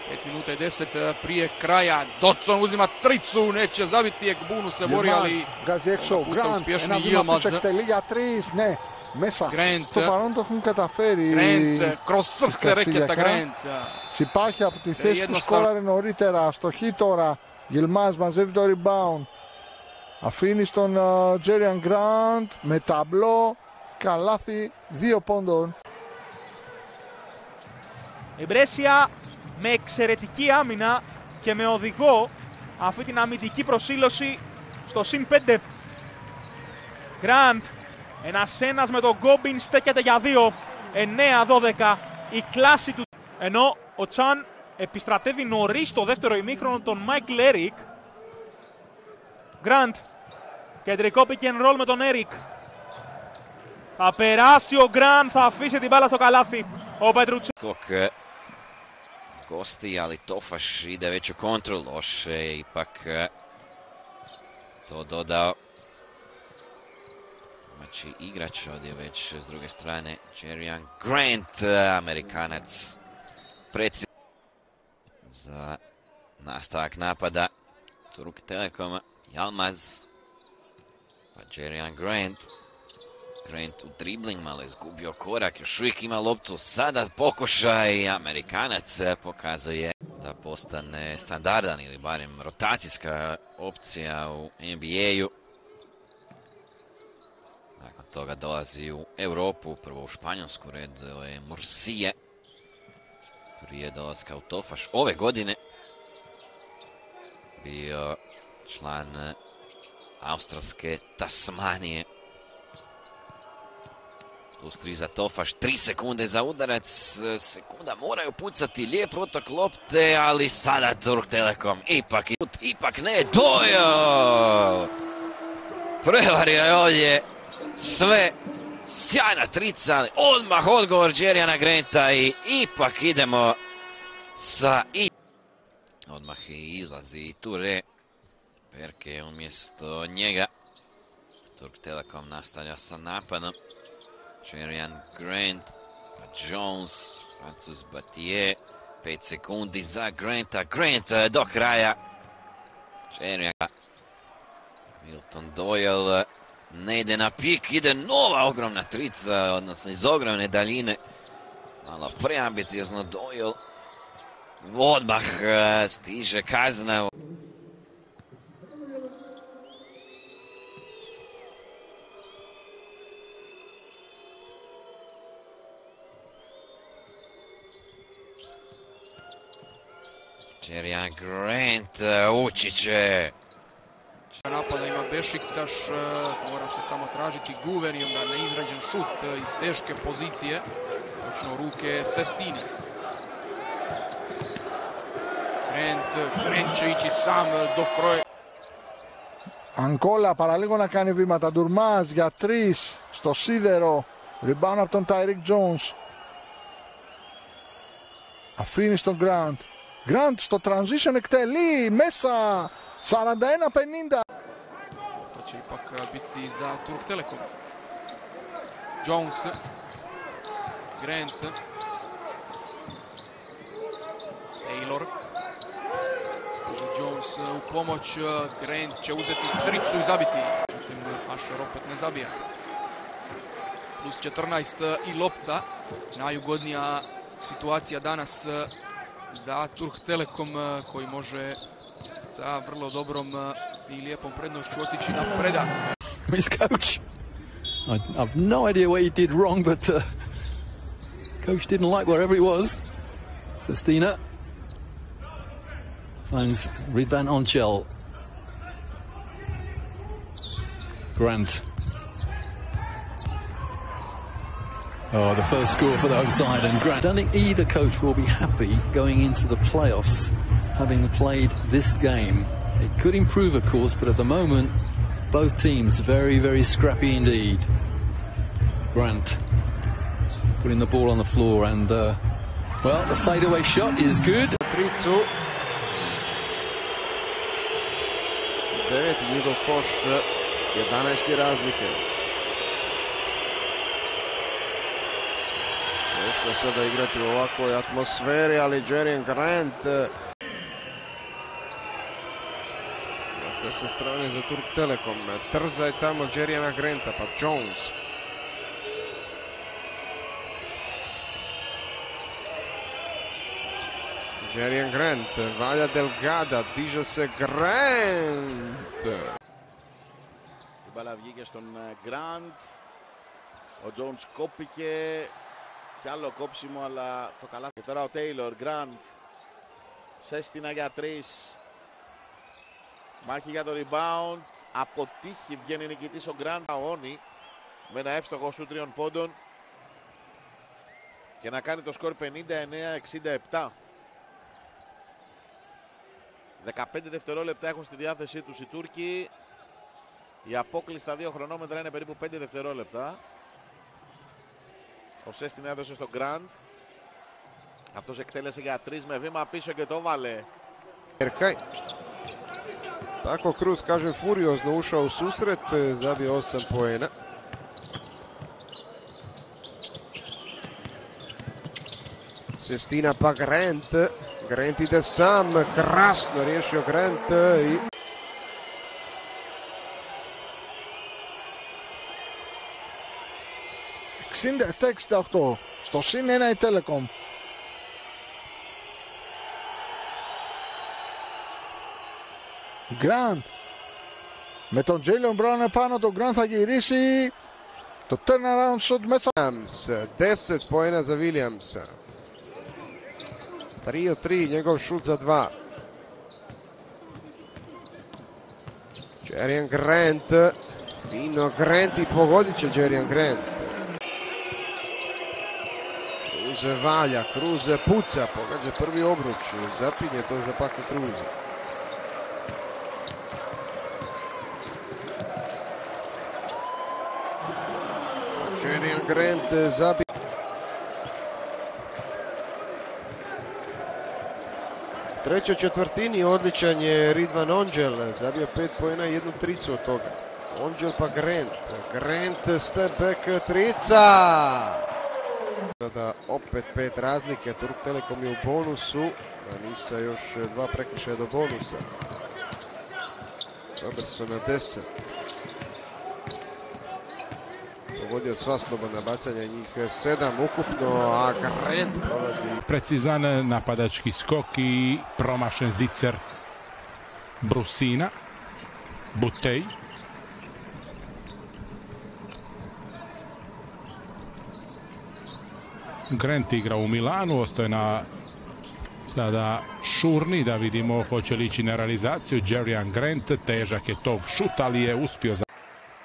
5 minuta i 10 prije kraja. Dodson uzima tricu, neće zabiti, Ekbunu se bori, ali puta uspješni Yilmaz. Ναι, μέσα. Grant. Στο παρόν το έχουν καταφέρει. Grant, kroz srce reketa Grant. Υπάρχει από τη θέση που σκόραρε νωρίτερα. Αστοχή τώρα. Yilmaz μαζεύει το rebound. Αφήνει στον Jerian Grant με ταμπλό. Καλάθι 2 πόντων. Η Μπρέσια με εξαιρετική άμυνα και με οδηγό αυτή την αμυντική προσήλωση στο συν 5. Grant, ένας με τον Γκόμπιν στέκεται για 2. 9-12 η κλάση του. Ενώ ο Τσάν επιστρατεύει νωρίς στο δεύτερο ημίχρονο τον Μάικλ Έρικ. Grant, κεντρικό pick and roll με τον Έρικ. Θα περάσει ο Grant, θα αφήσει την μπάλα στο καλάθι. Ο Πετρουτσέλος. Gosti, ali Tofaš ide već u kontru, loše je ipak to dodao. Domaći igrač, ovdje već s druge strane Jerian Grant, Amerikanac, predsjednik za nastavak napada Turk Telekoma. Yilmaz, pa Jerian Grant. Grant u dribling, malo izgubio korak, još uvijek ima loptu, sada pokušaj, Amerikanac pokazuje da postane standardan ili barem rotacijska opcija u NBA-u. Nakon toga dolazi u Europu, prvo u Španjolsku, red je Mursije, prije dolaska u Tofaš ove godine. Bio član australske Tasmanije. Plus 3 za Tofaš, 3 sekunde za udarac, sekunda moraju pucati, lijep protok lopte, ali sada Turk Telekom ipak ne, Doyle! Prevario je ovdje sve, sjajna trica, ali odmah odgovor Jeriana Granta i ipak idemo sa odmah izlazi Ture, Perke umjesto njega, Turk Telekom nastavlja sa napadom. Jerian Grant, pa Jones, Francuz Batije, 5 sekundi za Granta, Grant do kraja. Jerian, Milton Doyle ne ide na pik, ide nova ogromna trica, odnosno iz ogromne daljine. Malo preambiciozno Doyle, odmah stiže kazna. Jerian Grant ući će. Napada ima Bešiktaš, mora se tamo tražiti Guver i onda neizrađen šut iz teške pozicije. Točno ruke Sestini. Grant će ići sam do kroja. Αγκόλα παραλίγο να κάνει βήματα. Ντουρμάζ για 3 στο σίδερο. Rebound από τον Tyreek Jones. Αφήνει στον Grant. Grant στο transition εκτελεί μέσα 41-50. To će ipak biti za Turk Telekom. Jones, Grant, Taylor. Jones u pomoć, Grant će uzeti tricu i zabiti. Međutim, Asher opet ne zabija. Plus 14 i lopta. Najugodnija situacija danas za Turk Telekom koji može sa vrlo dobrom i lijepom prednošću otići na predak. His coach. I've no idea what he did wrong, but coach didn't like wherever he was. Sestina finds Ridvan Onchel. Grant. Oh, the first score for the home side, and Grant. I don't think either coach will be happy going into the playoffs, having played this game. It could improve, of course, but at the moment, both teams very, very scrappy indeed. Grant putting the ball on the floor, and well, the fadeaway shot is good. Tricu. 9 njihov koš, 11 razlike. Teško je sada igrati u ovakvoj atmosferi, ali Jerian Grant sa strane za Turk Telekom. Trza je tamo Jeriana Granta, pa Jones. Jerian Grant, valja Delgada, diže se Grant. Η μπάλα βγήκε στον Grant. Ο Jones κόπηκε και άλλο κόψιμο, αλλά το καλά. Και τώρα ο Taylor, Grant, Σέστινα για 3. Μάχη για το rebound. Αποτύχει, βγαίνει νικητής ο Grant. Αγώνει με ένα εύστοχο σου 3 πόντων και να κάνει το σκορ 59-67. 15 δευτερόλεπτα έχουν στη διάθεσή τους οι Τούρκοι. Η απόκληση στα 2 χρονόμετρα είναι περίπου 5 δευτερόλεπτα. Ο Σέστιν έδωσε στον Grant. Αυτός εκτέλεσε για 3 με βήμα πίσω και το βάλε. Tako Cruz, kažem, furiozno ušao u susret, zabio 8 poena. Sestina pa Grant. Grant ide sam, krasno riješio Grant i... ...67-68, στο συν 1 η Telecom. Grant με τον Jaylen Brown επάνω, τον Grant θα γυρίσει το turnaround shot μέσα. 10 poena za Williamsa. 3-3, njegov šut za 2. Jerian Grant, fino Grant i pogodit će Jerian Grant. Cruze valja, Cruze puca, pogađa prvi obruč, zapinje to za Paco Cruze. Jerian Grant zabije. U trećoj četvrtini odličan je Ridvan Onđel, zabio 5 poena i 1 tricu od toga. Onđel pa Grant, Grant step back trica! Sada opet 5 razlike, Turk Telekom je u bonusu, a Nisa još 2 prekršaja do bonusa. Robertson na 10. Pogodio sva slobodna bacanja, njih 7 ukupno, a Grant prolazi. Precizan napadački skok i promašen zicer Brusina. Butej. Grant igra u Milanu, ostaje na sada šurni, da vidimo hoće li ići na realizaciju. Jerian Grant, težak je tov šut, ali je uspio za...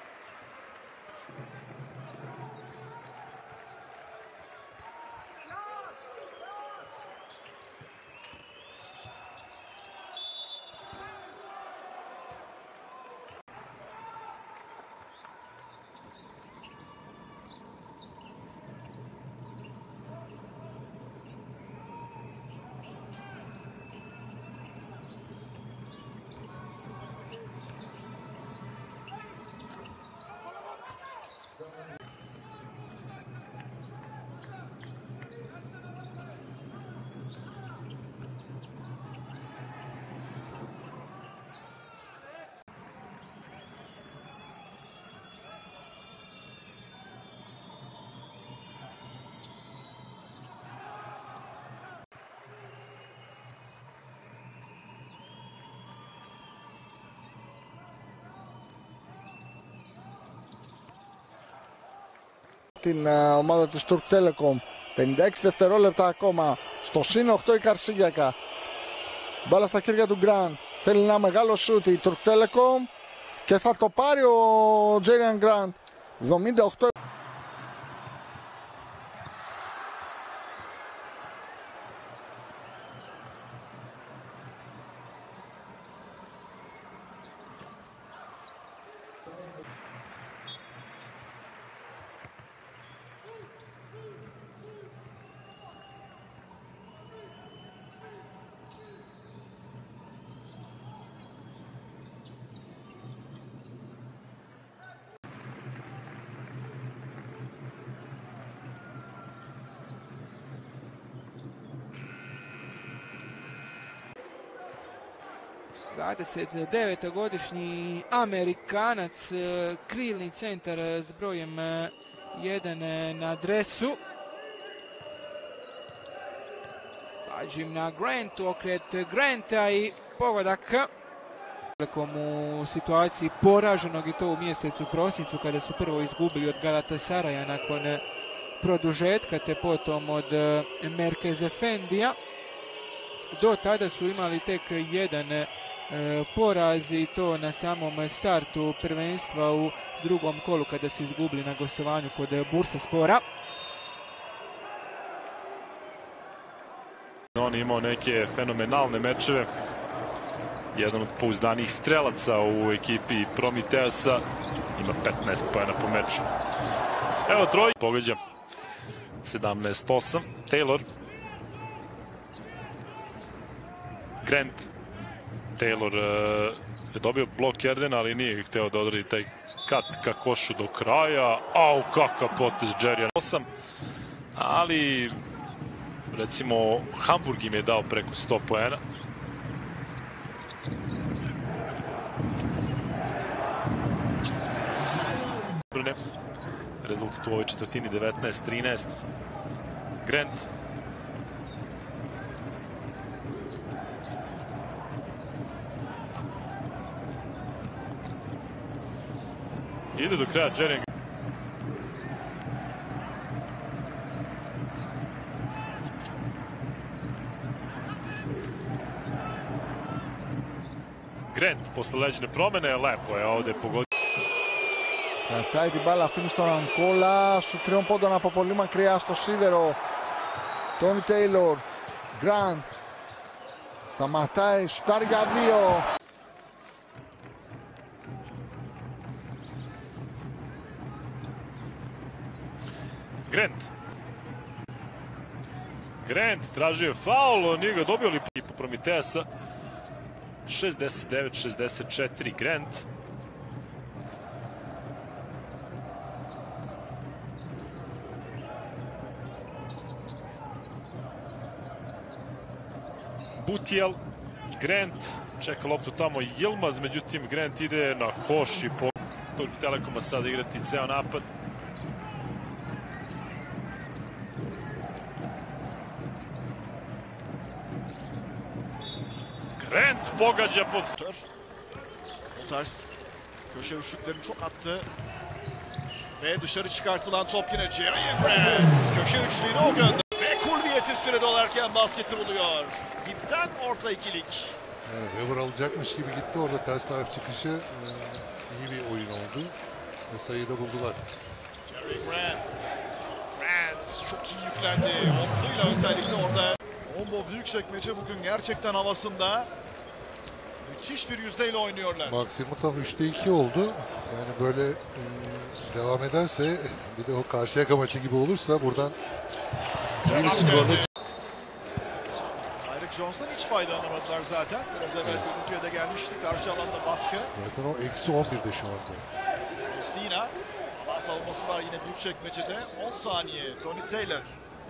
την ομάδα της Turk Telecom. 56 δευτερόλεπτα ακόμα. Στο συν 8 η Καρσίγιακα. Μπάλα στα χέρια του Grant. Θέλει ένα μεγάλο σούτ η Turk Telecom και θα το πάρει ο Jerian Grant. 78. 29-godišnji Amerikanac, krilni centar s brojem 1 na dresu. Pađim na Grantu, okret Granta i pogodak. U situaciji poraženog i to u mjesecu prosincu kada su prvo izgubili od Galatasaraja nakon produžetka te potom od Merkez Efendija. Do tada su imali tek jedan poraz i to na samom startu prvenstva u drugom kolu kada su izgubili na gostovanju kod Bursaspora. On je imao neke fenomenalne mečeve. Jedan od pouzdanijih strelaca u ekipi Prometeasa. Ima 15 pojena po meču. Evo troj. Pogađa 17-8. Taylor. Grant. Taylor je dobio blok Jerdena, ali nije hteo da odradi taj kat ka košu do kraja. Au, kakav potez Jerrya. 8. Ali, recimo, Hamburg im je dao preko 100 poena. Rezultat u ovoj četvrtini 19-13. Grant. Ide do kraja Jerry. Grant posle leđne promene, lepo je ovde pogodio. Κρατάει την μπάλα, αφήνει στον Ανκόλα, σου τριών πόντων από πολύ μακριά στο σίδερο. Τόνι Τέιλορ, Γκραντ, σταματάει, σουτάρει για 2. Grant tražio faul, nije ga dobio li po Prometeasa. 69-64 Grant. Butiel, Grant, čeka loptu tamo Yilmaz, međutim Grant ide na koš i po Turk Telekoma sada igrati ceo napad. Grant pogađa pod... O tarz köşe üçlüklerini çok attı. Ve dışarı çıkartılan top yine Jerry Grant. Köşe üçlüğünü o gönderdi. Ve kulviyeti sürede olarken basketi buluyor. Dipten orta ikilik. Evet, Weber alacakmış gibi gitti orada ters taraf çıkışı. İyi bir oyun oldu. Ve sayıyı da buldular. Jerry Grant. Grant çok iyi yüklendi. Omzuyla özellikle orada. Ombo Büyükçekmece bugün gerçekten havasında. Müthiş bir yüzdeyle oynuyorlar. Maksimum tam 3'te 2 oldu. Yani böyle devam ederse bir de o Karşıyaka maçı gibi olursa buradan iyi bir skorla... Eric Jones'tan hiç faydalanamadılar zaten. Biraz evvel görüntüye de gelmişti. Karşı alanda baskı. Zaten o eksi 11'de şu anda. Sestina. Alan savunması var yine Büyükçekmece'de. 10 saniye. Tony Taylor.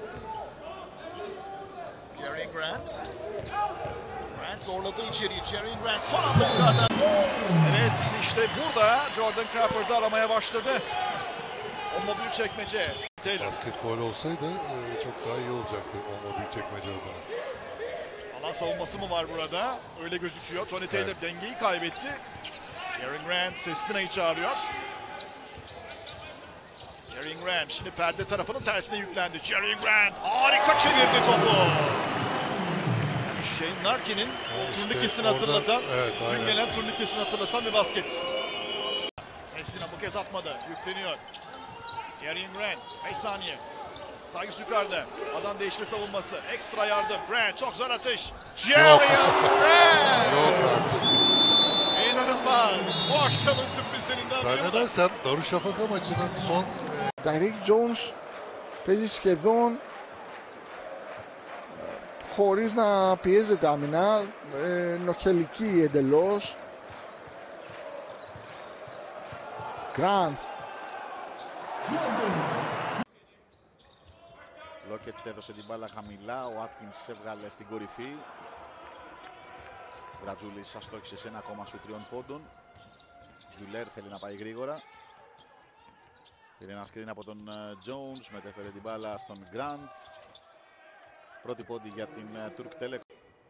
Jerry Grant. Grant zorladı içeriği. Jerry Grant son anda yukarıdan. Evet işte burada Jordan Crawford'u aramaya başladı. Ombo Büyükçekmece. Basketbol olsaydı çok daha iyi olacaktı Ombo Büyükçekmece adına. Alan savunması mı var burada? Öyle gözüküyor. Tony Taylor evet. Dengeyi kaybetti. Jerry Grant Sestina'yı çağırıyor. Jerry Grant şimdi perde tarafının tersine yüklendi. Jerry Grant harika çevirdi topu. Shane Larkin'in turnikesini hatırlatan, dün gelen turnikesini hatırlatan bir basket. Sestina bu kez atmadı. Yükleniyor. Jerry Grant 5 saniye. Sayıs yukarıda. Adam değişme savunması. Ekstra yardım. Grant çok zor atış. Jerry Grant! İnanılmaz. Bu akşamın sürprizlerinden biri. Zannedersem Darüşşafaka maçının son... Derrick Jones παίζει σχεδόν χωρίς να πιέζεται άμυνα, νοχελική εντελώς. Grant. Λόκετ έδωσε την μπάλα χαμηλά, ο Άτκινς έβγαλε στην κορυφή. Γρατζούλης αστόχησε σε ένα ακόμα σου 3 πόντων. Γιουλέρ θέλει να πάει γρήγορα. Πήρε ένα σκριν από τον Jones, μετέφερε την μπάλα στον Grant. Πρώτη πόντι για την Turk Telekom.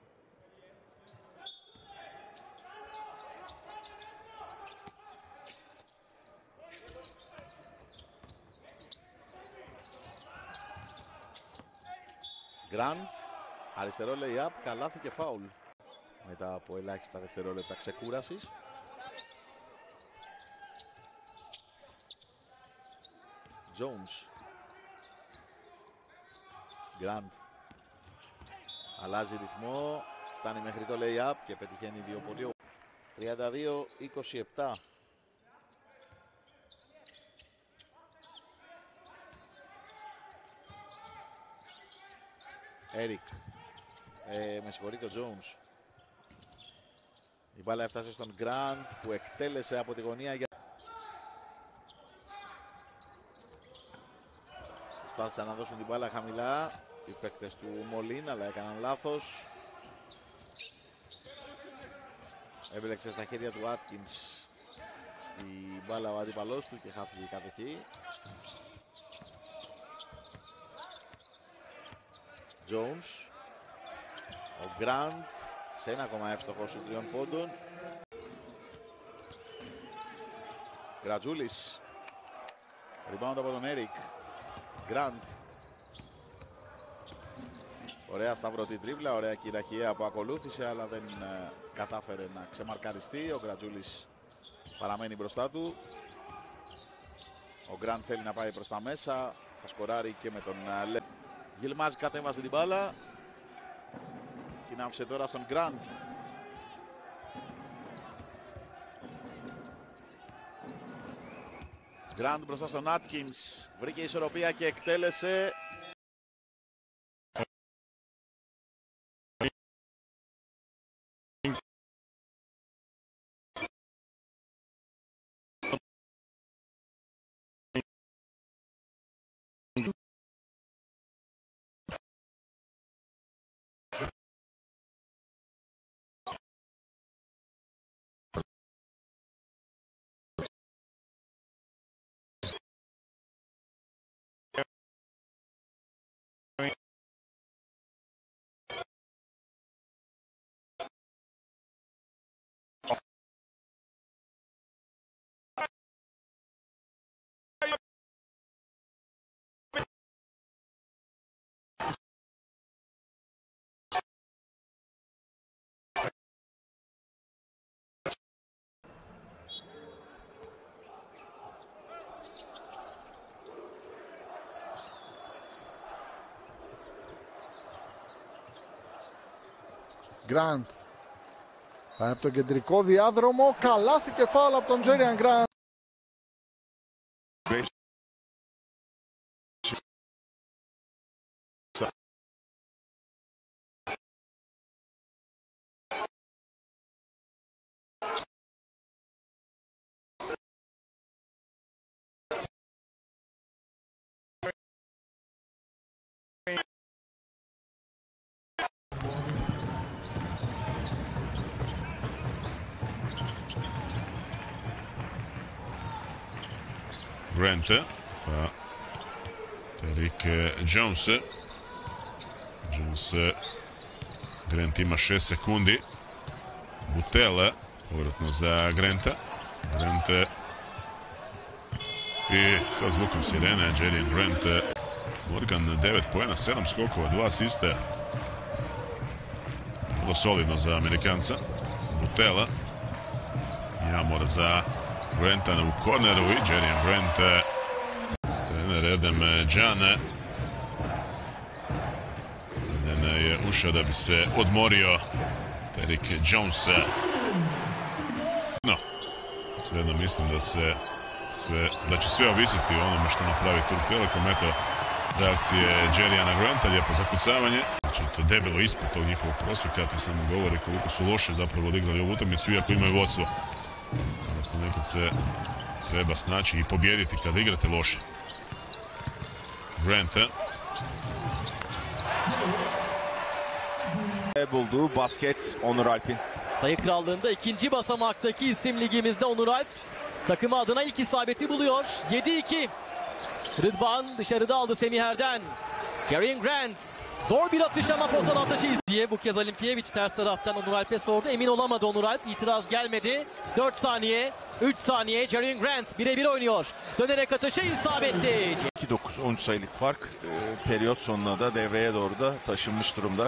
Grant, αριστερό lay-up, καλάθι και φάουλ. Μετά από ελάχιστα δευτερόλεπτα ξεκούρασης. Jones. Grant. Αλλάζει ρυθμό, φτάνει μέχρι το lay-up και πετυχαίνει 2 πόντους. 32-27. Έρικ. Με συγχωρείτε ο Jones. Η μπάλα έφτασε στον Grant που εκτέλεσε από τη γωνία για... Φτάσαν να δώσουν την μπάλα χαμηλά οι παίκτες του Μολίν, αλλά έκαναν λάθος. Έβλεξε στα χέρια του Άτκινς την μπάλα ο αντίπαλός του και χάθηκε η κατοχή. Jones. Ο Grant σε ένα ακόμα εύστοχο σου 3 πόντων. Γρατζούλης. Rebound από τον Έρικ. Grant. Ωραία σταυρωτή τρίβλα, ωραία κυριαρχία που ακολούθησε, αλλά δεν κατάφερε να ξεμαρκαριστεί. Ο Γρατζούλης παραμένει μπροστά του. Ο Grant θέλει να πάει προς τα μέσα. Θα σκοράρει και με τον Λε. Γιλμάζ κατέβασε την μπάλα. Την άφησε τώρα στον Grant. Grant μπροστά στον Atkins. Βρήκε ισορροπία και εκτέλεσε. Grant. Πάει από τον κεντρικό διάδρομο. Καλάθι και φάουλ από τον Τζέριαν Grant. Grant pa Derrick Jones. Grant ima 6 sekundi. Butela povratno za Granta. Grant i sa zvukom sirene Jerian Grant. Morgan 9 poena, 7 skokova, 2 asiste. Vrlo solidno za Amerikanca. Butela. Jamor za Granta u korneru i Jerian Grant. Trener Erdem Can. Erdem je ušao da bi se odmorio. Derrick Jones. No, svejedno mislim da će sve ovisiti o onome što napravi Turk Telekom. Eto, reakcije Jeriana Granta, lijepo zakucavanje. Znači, to debelo ispod tog njihovog prosjeka, to samo govori koliko su loše zapravo odigrali ovu utakmicu, iako imaju vodstvo. Nekad se treba snaći i pobijediti kada igrate loše. Grant. Bulduğu basket Onur Alp'in Sayı krallığında ikinci basamaktaki isim ligimizde Onur Alp. Takımı adına ilk isabeti buluyor. 7-2. Rıdvan dışarıda aldı Semiher'den. Jerian Grant zor bir atış ama potadan atışı diye bu kez Olimpiyeviç ters taraftan Onur Alp'e sordu. Emin olamadı Onur Alp. İtiraz gelmedi. 4 saniye, 3 saniye. Jerian Grant birebir oynuyor. Dönerek atışı isabetli. 2-9 13 sayılık fark periyot sonuna da devreye doğru da taşınmış durumda.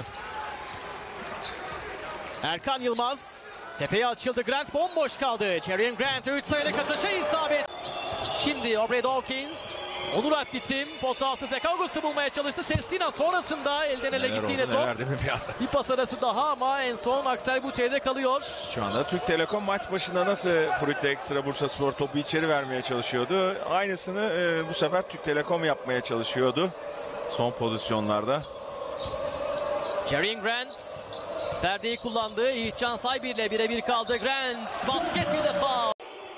Erkan Yılmaz tepeye açıldı. Grant bomboş kaldı. Jerian Grant 3 sayılık atışı isabet. Şimdi Aubrey Dawkins. Onur Alp bitim. Pot altı Zach August'u bulmaya çalıştı. Sestina sonrasında elden ele gitti yine top. Bir pas arası daha ama en son Axel Butey'de kalıyor. Şu anda Türk Telekom maç başında nasıl Fruit'te Ekstra Bursaspor topu içeri vermeye çalışıyordu. Aynısını bu sefer Türk Telekom yapmaya çalışıyordu. Son pozisyonlarda. Jerian Grant perdeyi kullandı. İhcan Saybir ile birebir kaldı. Grant basket bir defa.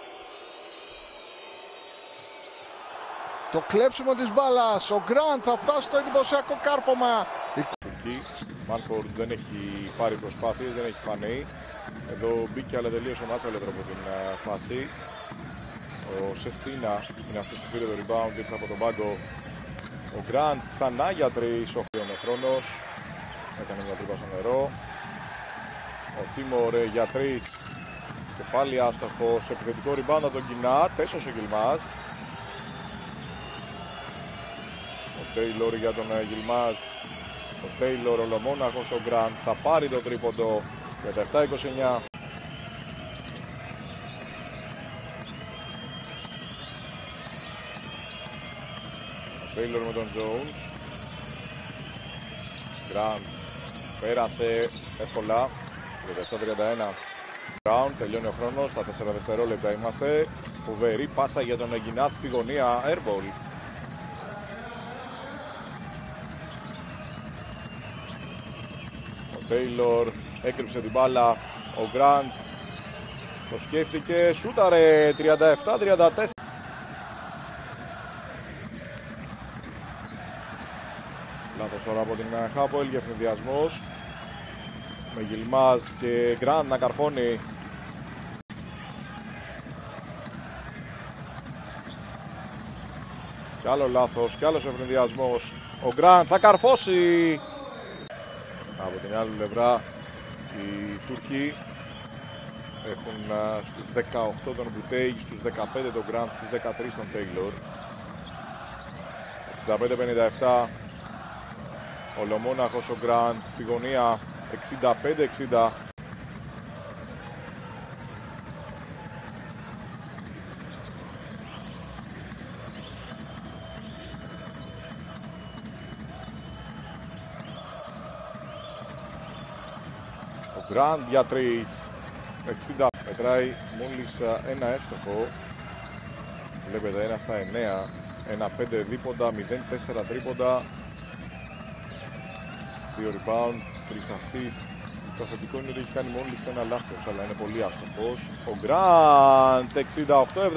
Το κλέψιμο της μπάλας, ο Γκραντ θα φτάσει στο εντυπωσιακό κάρφωμα. Μάνφορντ δεν έχει πάρει προσπάθειες, δεν έχει φανεί. Εδώ μπήκε αλλά τελείωσε ο Μάτσαλετ από την φάση. Ο Σεστίνα είναι αυτός που πήρε το rebound, ήρθε από τον πάγκο. Ο Γκραντ ξανά για τρεις, ο χρόνος. Έκανε μια τρύπα στο νερό. Ο Τίμορ για τρεις και πάλι άστοχος. Επιθετικό rebound από τον Γκινάτ, έσωσε ο Γιλμάς. Ο Τέιλορ για τον Γιλμάζ. Ο Τέιλορ ολομόναχος, ο Γκραντ θα πάρει το τρίποντο για τα 7-29. Ο Τέιλορ με τον Jones. Γκραντ πέρασε εύκολα. 37-31. Γκραντ τελειώνει ο χρόνος. Στα 4 δευτερόλεπτα είμαστε. Φοβερή πάσα για τον Γκινάτ στη γωνία. Airball. Ο Τέιλορ έκρυψε την μπάλα. Ο Γκραντ το σκέφτηκε. Σούταρε 37-34. Λάθος τώρα από την Χάπολ για ευνηδιασμός. Με Γιλμάζ και Γκραντ να καρφώνει. Κι άλλο λάθος, κι άλλος ευνηδιασμός. Ο Γκραντ θα καρφώσει. Από την άλλη πλευρά οι Τούρκοι έχουν στους 18 τον Μπουτέι, στους 15 τον Γκραντ, στους 13 τον Τέιλορ. 65-57. Ολομόναχος ο Γκραντ στη γωνία. 65-60. Ο Γκραντ για 3. 60. Μετράει μόλις ένα εύστοχο. Βλέπετε 1 στα 9. 1-5 δίποντα, 0-4 τρίποντα. 2 rebound, 3 assist. Το θετικό είναι ότι έχει κάνει μόλις ένα λάθος, αλλά είναι πολύ άστοχος. Ο Γκραντ 68-70.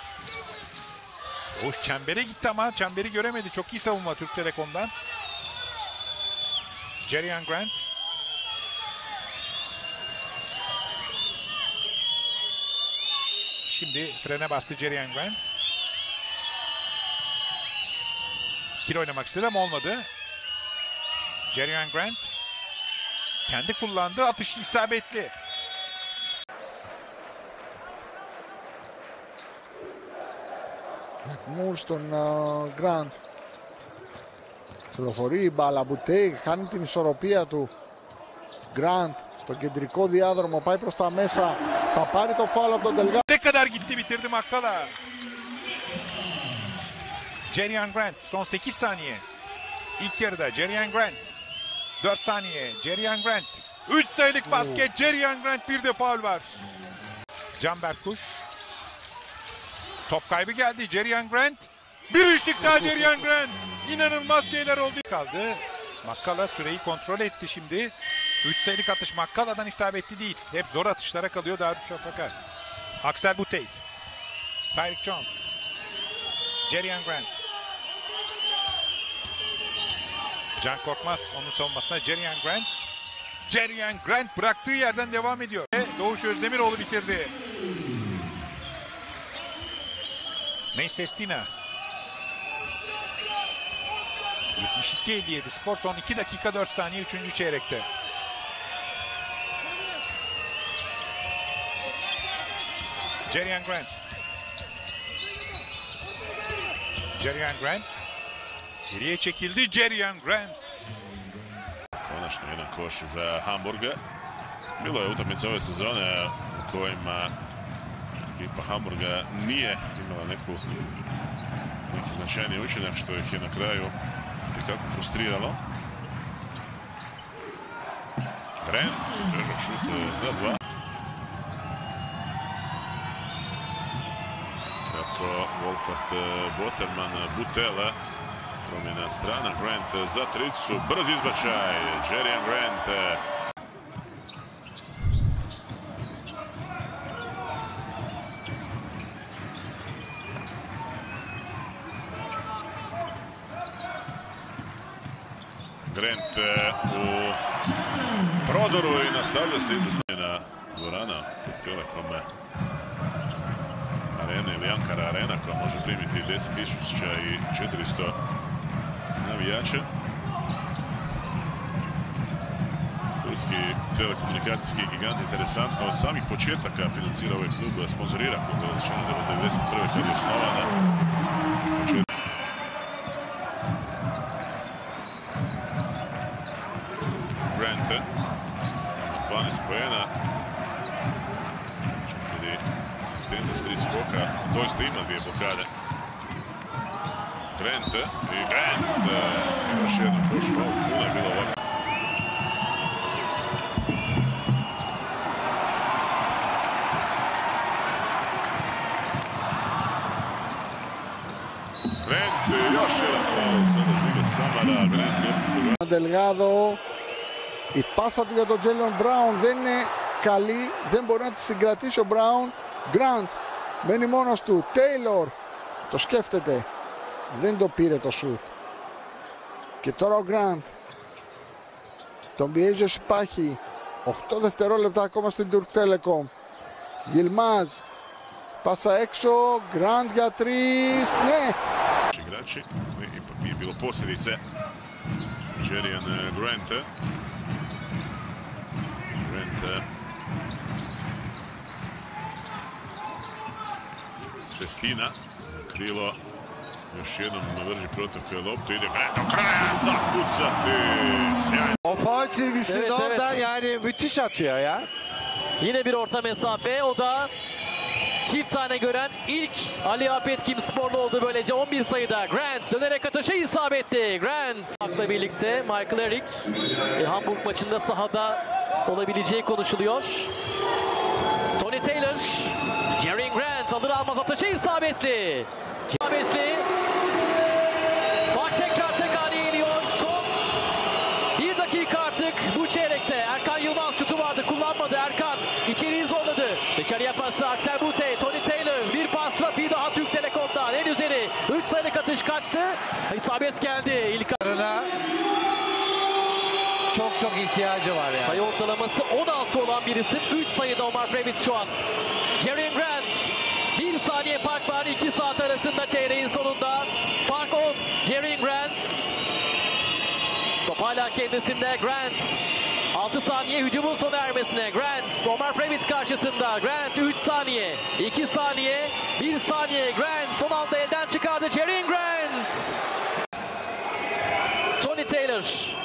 Çembere gitti ama çemberi göremedi. Çok iyi savunma Türk Telekom'dan. Jerian Grant. Şimdi frene bastı Jerian Grant. İkili oynamak istedi ama olmadı. Jerian Grant kendi kullandığı atış isabetli. Μουρ στον Γκραντ. Κυκλοφορεί η μπάλα. Μπουτέι χάνει την ισορροπία του. Γκραντ στο κεντρικό διάδρομο πάει προς τα μέσα. Θα πάρει το φάουλ από τον Τελγά. Ne kadar gitti bitirdi Makkala. Jerian Grant son 8 saniye. İlk yarıda Jerian Grant. 4 saniye Jerian Grant. 3 sayılık basket. Jerian Grant, bir de faul var. Can Berkuş. Top kaybı geldi. Jerian Grant. Bir üçlük daha Jerian Grant. İnanılmaz şeyler oldu. Kaldı. Makkala süreyi kontrol etti şimdi. 3 sayılık atış Makkala'dan isabetli değil. Hep zor atışlara kalıyor Darüşşafaka. Axel Butey. Tyreek Jones. Jerian Grant. Can Korkmaz onun savunmasına. Jerian Grant. Jerian Grant bıraktığı yerden devam ediyor. Doğuş Özdemiroğlu bitirdi. Neis Sestina. 72-57 skor, son 2 dakika 4 saniye 3. çeyrekte. Jerian Grant. Jerian Grant. Geriye çekildi Jerian Grant. Konačno jedan koš za Hamburga. Bilo je utakmica ove sezone u kojima ekipa Hamburga nije imala neki značajni učinak, što ih je na kraju tekako frustriralo. Grant, težak šut za 2. Kratko Wolfert Boterman, Butela. Promjena strana, Grant za tricu, brz izbačaj, Jerian Grant. Grant u prodoru i nastavlja se izvrsna dvorana Telekom Arena ili Ankara Arena, koja može primiti 10.400 navijača. Turski telekomunikacijski gigant, interesantno, od samih početaka financira ovaj klub, sponzorira klub od 1991. kad je osnovana. Grant, samo 12 poena. Čak ili asistencija, 3 skoka, doista ima 2 blokade. Grant i Grant, još jedan koš, puno je bilo ovako. Grant, još jedan faul, sada žive Samara, Grant. Delgado, η πάσα του για τον Τζέιλον Μπράουν δεν είναι καλή, δεν μπορεί να τη συγκρατήσει ο Μπράουν. Γκραντ μένει μόνος του, Τέιλορ το σκέφτεται, δεν το πήρε το σουτ. Και τώρα ο Γκραντ τον πιέζει ο Σιπάχη, 8 δευτερόλεπτα ακόμα στην Turk Telecom. Γιλμάζ, πάσα έξω, Γκραντ για 3, ναι. Igrači, ipak nije bilo posljedice. Jerian Grant. Sestina, krilo, još jednom vrži protok loptu, ide Grant do kraja, zakucati, sjajno. O faul çizgisinde oradan yani müthiş atıyor ya. Yine bir orta mesafe, o da çift tane gören ilk Ali Apet Kimsporlu oldu böylece 11 sayıda. Grant dönerek atışı isabetli. Grant'la birlikte Michael Eric Hamburg maçında sahada olabileceği konuşuluyor. Tony Taylor, Jerian Grant alır almaz atışı isabetli. İsabetli. Fark tekrar haneye iniyor. Son 1 dakika artık bu çeyrekte. Erkan Yılmaz şutu vardı, kullanmadı. Erkan içeriği zorladı. Dışarıya pası Axel Bute, Tony Taylor. Bir pasla bir daha Türk Telekom'dan. En üzeri 3 sayılık atış kaçtı. İsabet geldi. İlk arada çok ihtiyacı var yani. Sayı ortalaması 16 olan bir isim. 3 sayıda Omar Previc şu an. Jerian Grant. 1 saniye fark var 2 saat arasında çeyreğin sonunda. Fark 10. Jerian Grant. Top hala kendisinde. Grant. 6 saniye hücumun sona ermesine. Grant. Omar Previc karşısında. Grant 3 saniye. 2 saniye. 1 saniye. Grant son anda elden çıkardı. Jerian Grant. Tony Taylor.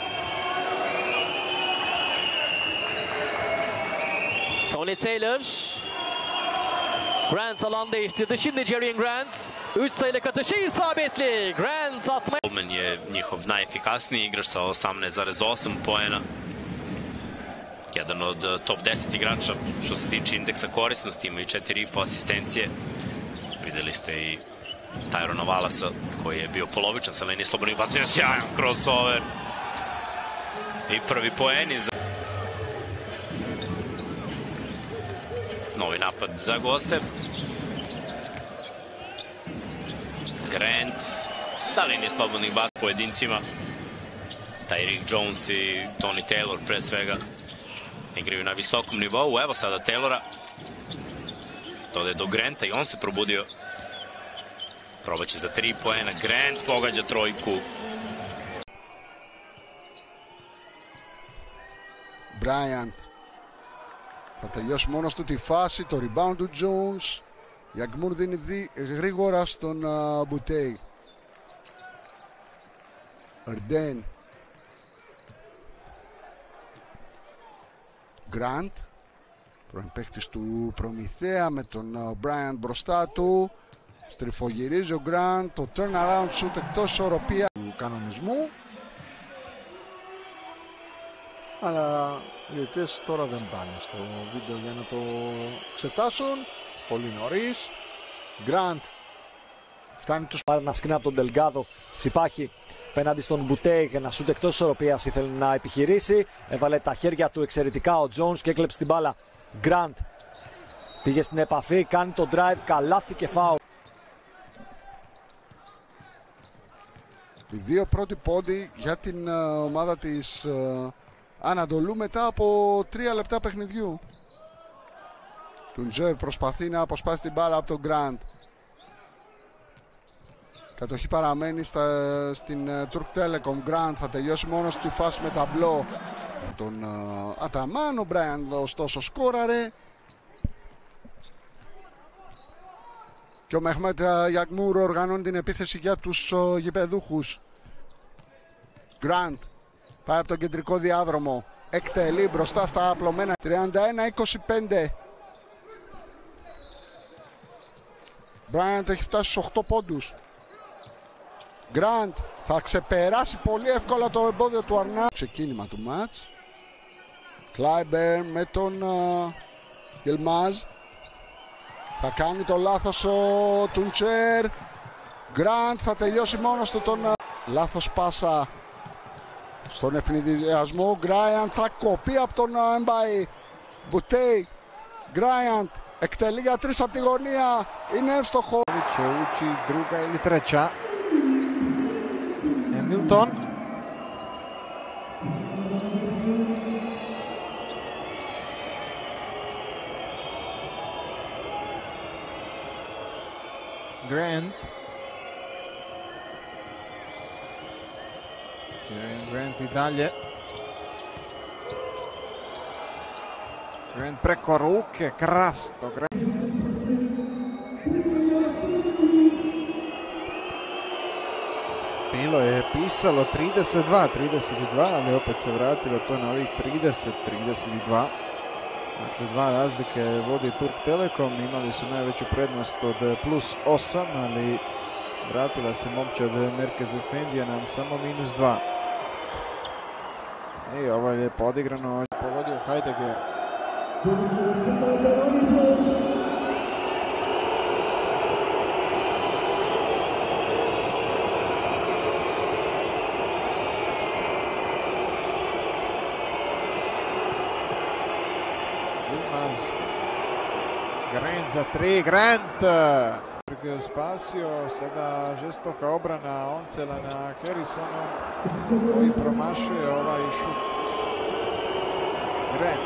Tony Taylor. Grant alan değiştirdi. Şimdi Jerian Grant. 3 sayılık atışı isabetli. Grant atmaya... Coleman je njihov najefikasniji igrač sa 18,8 poena. Jedan od top 10 igrača što se tiče indeksa korisnosti, ima i 4,5 asistencije. Videli ste i Tyrona Wallasa koji je bio polovičan sa linije slobodnih bacanja. Sjajan crossover. I prvi poeni za... Novi napad za goste. Grant sa linije slobodnih bacanja pojedincima. Tyreek Jones i Tony Taylor pre svega igraju na visokom nivou. Evo sada Taylora. Dode do Granta i on se probudio. Probaće za 3 poena. Grant pogađa trojku. Bryant θα τελειώσει μόνος του τη φάση, το rebound του Jones. Yagmour δίνει γρήγορα στον Boutte. Arden. Grant, πρώην παίχτης του Προμηθέα, με τον Bryant μπροστά του. Στριφογυρίζει ο Grant, το turnaround shoot εκτός ισορροπία του κανονισμού. Αλλά οι διαιτητές τώρα δεν πάνε στο βίντεο για να το εξετάσουν. Πολύ νωρίς. Grant φτάνει τους... Πάρει ένα σκριν από τον Delgado. Σιπάχη απέναντι στον Boutte, ένα σούτ εκτός ισορροπίας ήθελε να επιχειρήσει. Έβαλε τα χέρια του εξαιρετικά ο Jones και έκλεψε την μπάλα. Grant πήγε στην επαφή, κάνει το drive, καλάθι και φάουλ. Οι δύο πρώτοι πόντοι για την ομάδα της Ανατολού μετά από 3 λεπτά παιχνιδιού. Τουντζέρ προσπαθεί να αποσπάσει την μπάλα από τον Grant. Κατοχή παραμένει στην Turk Telecom. Grant θα τελειώσει μόνος τη φάση με ταμπλό. Τον Αταμάν, ο Bryant ωστόσο σκόραρε. Και ο Μεχμέτ Yagmour οργανώνει την επίθεση για τους γηπεδούχους. Grant πάει από τον κεντρικό διάδρομο. Εκτελεί μπροστά στα απλωμένα. 31-25. Bryant έχει φτάσει στους 8 πόντους. Grant θα ξεπεράσει πολύ εύκολα το εμπόδιο του Αρνά. Ξεκίνημα του μάτς. Clyburn με τον Yilmaz. Θα κάνει το λάθος ο Τουντσέρ. Grant θα τελειώσει μόνος του τον... Λάθος πάσα στον ευνηδιασμό. Bryant θα κοπεί από τον Mbay. Boutte. Bryant εκτελεί για 3 από τη γωνία. Είναι εύστοχο. Uči druga ili treća. Hamilton. Grant. Grant i dalje. Grant preko ruke, krasno. Bilo je pisalo 32, ali opet se vratilo to na ovih 30-32. Dakle, 2 razlike vodi Turk Telekom, imali su najveću prednost od +8, ali vratila se momčad Merkez Efendija nam samo -2. I ovo je lijepo odigrano, pogodio Heidegger. Grant za 3, Grant spasio, sada žestoka obrana Oncela na Harrisonu koji promašuje ovaj šut. Grant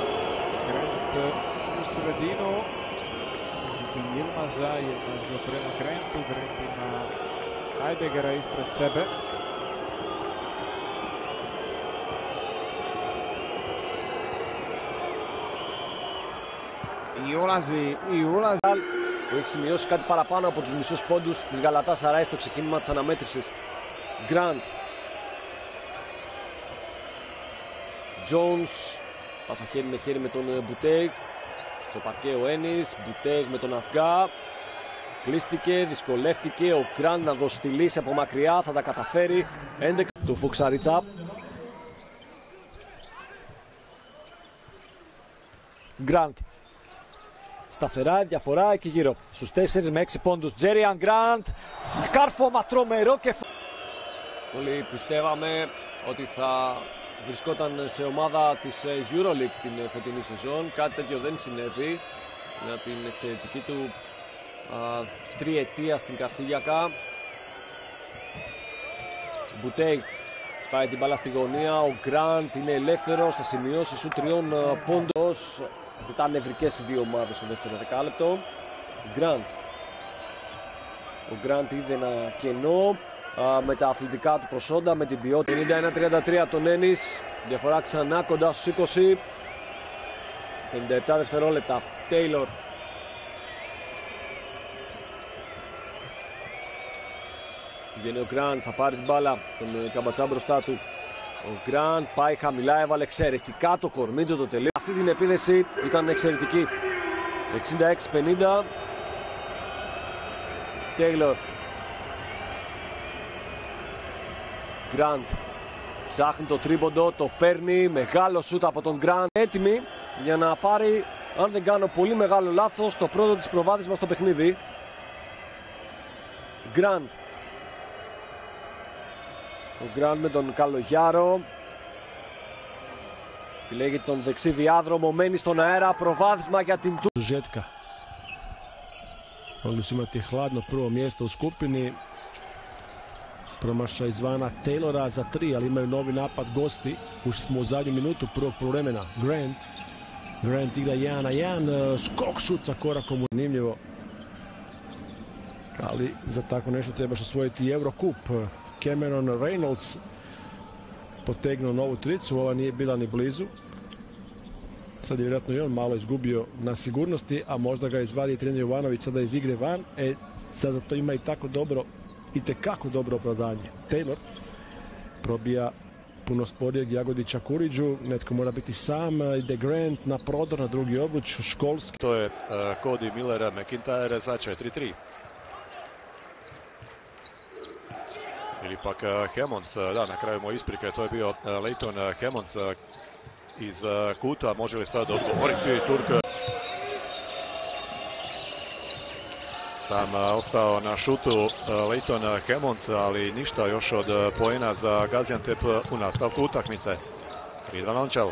u sredinu, Yilmaza prema Grantu, Grant ima Heideggera ispred sebe. Η ούλαζη που έχει σημειώσει κάτι παραπάνω από τους μισούς πόντους της Γαλατάσαράι στο ξεκίνημα της αναμέτρησης. Grant. Jones. Πάσα χέρι με χέρι με τον Boutte. Στο παρκέ ο Ένις. Boutte με τον Αυγά. Κλείστηκε, δυσκολεύτηκε. Ο Grant να δώσει τη λύση από μακριά. Θα τα καταφέρει. 11 του Φουξαρίτσα. Grant. Σταθερά, διαφορά εκεί γύρω στους 4 με 6 πόντους. Jerian Grant, κάρφωμα τρομερό και... Όλοι πιστεύαμε ότι θα βρισκόταν σε ομάδα της EuroLeague την φετινή σεζόν. Κάτι τέτοιο δεν συνέβη για την εξαιρετική του τριετία στην Καρσίγιακα. Boutte Σπάει την μπάλα στη γωνία, ο Γκραντ είναι ελεύθερος, θα σημειώσει σου 3 πόντων. Ήταν νευρικές οι δύο ομάδες στο δεύτερο δεκάλεπτο. Γκραντ. Ο Γκραντ είδε ένα κενό με τα αθλητικά του προσόντα, με την ποιότητα. 51-33 τον Ένις, διαφορά ξανά κοντά στους 20. 57 δευτερόλεπτα. Τέιλορ. Βγαίνει ο Γκραντ, θα πάρει την μπάλα, τον Καμπατσά μπροστά του. Ο Γκραντ πάει χαμηλά, έβαλε εξαιρετικά το κορμί του το τελείω. Αυτή την επίδεση ήταν εξαιρετική. 66-50. Τέιλορ. Γκραντ ψάχνει το τρίποντο, το παίρνει, μεγάλο σούτ από τον Γκραντ. Έτοιμη για να πάρει, αν δεν κάνω πολύ μεγάλο λάθος, το πρώτο της προβάδισμα στο παιχνίδι. Γκραντ. Ο Γκραντ με τον Καλογιάρο. Επιλέγει τον δεξί διάδρομο, μένει στον αέρα, prοβadisma για την του. Žetka. Mogli su imati hladno prvo mjesto u skupini. Promašaj izvana Taylora za 3, ali imaju novi napad gosti. Ušli smo u zadnju minutu prvog poluvremena. Grant igra 1-1, skok šut sa korakom. Zanimljivo. Ali za tako nešto trebaš osvojiti i Eurocup. Cameron Reynolds potegnuo novu tricu, ova nije bila ni blizu. Sad je vjerojatno i on malo izgubio na sigurnosti, a možda ga izvadi trener Jovanović sada iz igre van. Sada to ima i tako dobro, i tekako dobro opravdanje. Taylor probija puno sporijeg Jagodića Kuriđu, netko mora biti sam, ide Grant na prodor, na drugi obruč, školski. To je Cody Miller, McIntyre, začaj 3-3. Ili pak Hammonds, da, na kraju moje isprike, to je bio Leighton Hammonds iz kuta, može li sad odgovoriti Turk? Sam ostao na šutu Leighton Hammonds, ali ništa još od poena za Gaziantep u nastavku utakmice. Ridvan Ončal.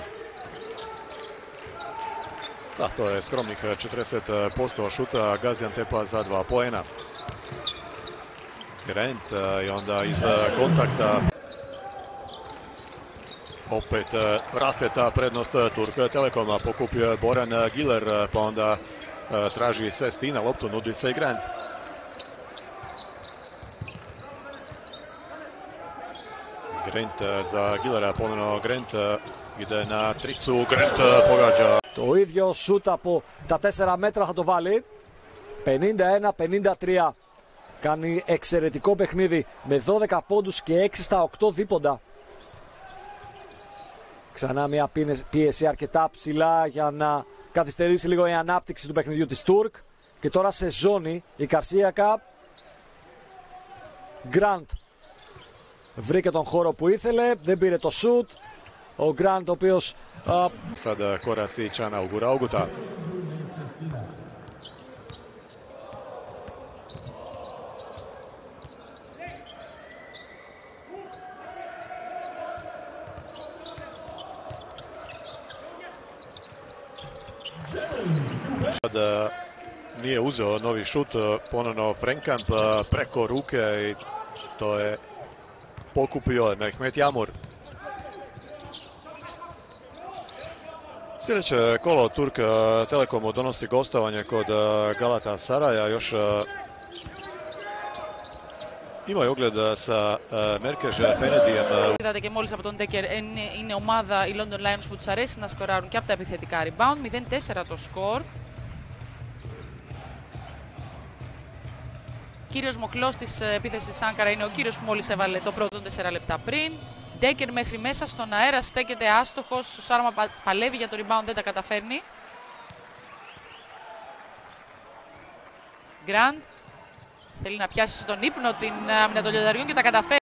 Da, to je skromnih 40% šuta Gaziantepa za 2 poena. Grant i onda iz kontakta opet raste ta prednost Turk Telekoma, pokupio je Boran Giler, pa onda traži Sestina, loptu nudi se i Grant. Grant za Gilera, ponovno Grant ide na tricu, Grant pogađa. Το ίδιο σούτ από τα 4 μέτρα θα το βάλει. 51-53. Κάνει εξαιρετικό παιχνίδι με 12 πόντους και 6 στα 8 δίποντα. Ξανά μια πίεση αρκετά ψηλά για να καθυστερήσει λίγο η ανάπτυξη του παιχνιδιού της Τουρκ. Και τώρα σε ζώνη η Καρσίακα. Γκραντ βρήκε τον χώρο που ήθελε, δεν πήρε το σουτ. Ο Γκραντ ο οποίος... Sada koraci Čana Ugurauguta. Sada nije uzeo novi šut, ponovno Frenkamp preko ruke i to je pokupio Mehmet Jamur. Sljedeće kolo Turk Telekomu donosi gostovanje kod Galatasaraja, još imaju ogled sa Merkež Fenedijem. Είδατε και μόλις από τον Ντέκερ, είναι ομάδα οι London Lions που τους αρέσει να σκοράρουν και από τα επιθετικά rebound. 0-4 το σκορ. Κύριος μοχλός της επίθεσης της Άνκαρα είναι ο κύριος που μόλις έβαλε το πρώτο 4 λεπτά πριν. Ντέκερ μέχρι μέσα στον αέρα στέκεται άστοχος. Ο Σάρμα παλεύει για το rebound, δεν τα καταφέρνει. Γκραντ θέλει να πιάσει στον ύπνο την άμυνα των λιονταριών και τα καταφέρει.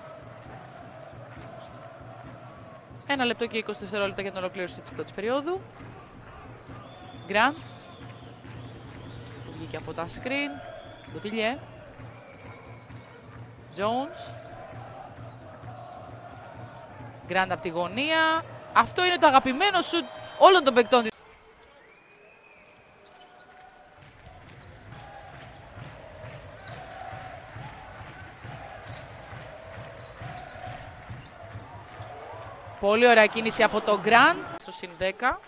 1 λεπτό και 20 δευτερόλεπτα για την ολοκλήρωση της πρώτης περίοδου. Γκραντ που βγήκε από τα screen. Ντοτιλιέ. Jones. Γκραντ από τη γωνία. Αυτό είναι το αγαπημένο σουτ όλων των παικτών της. Πολύ ωραία κίνηση από τον Grant στο συν 10.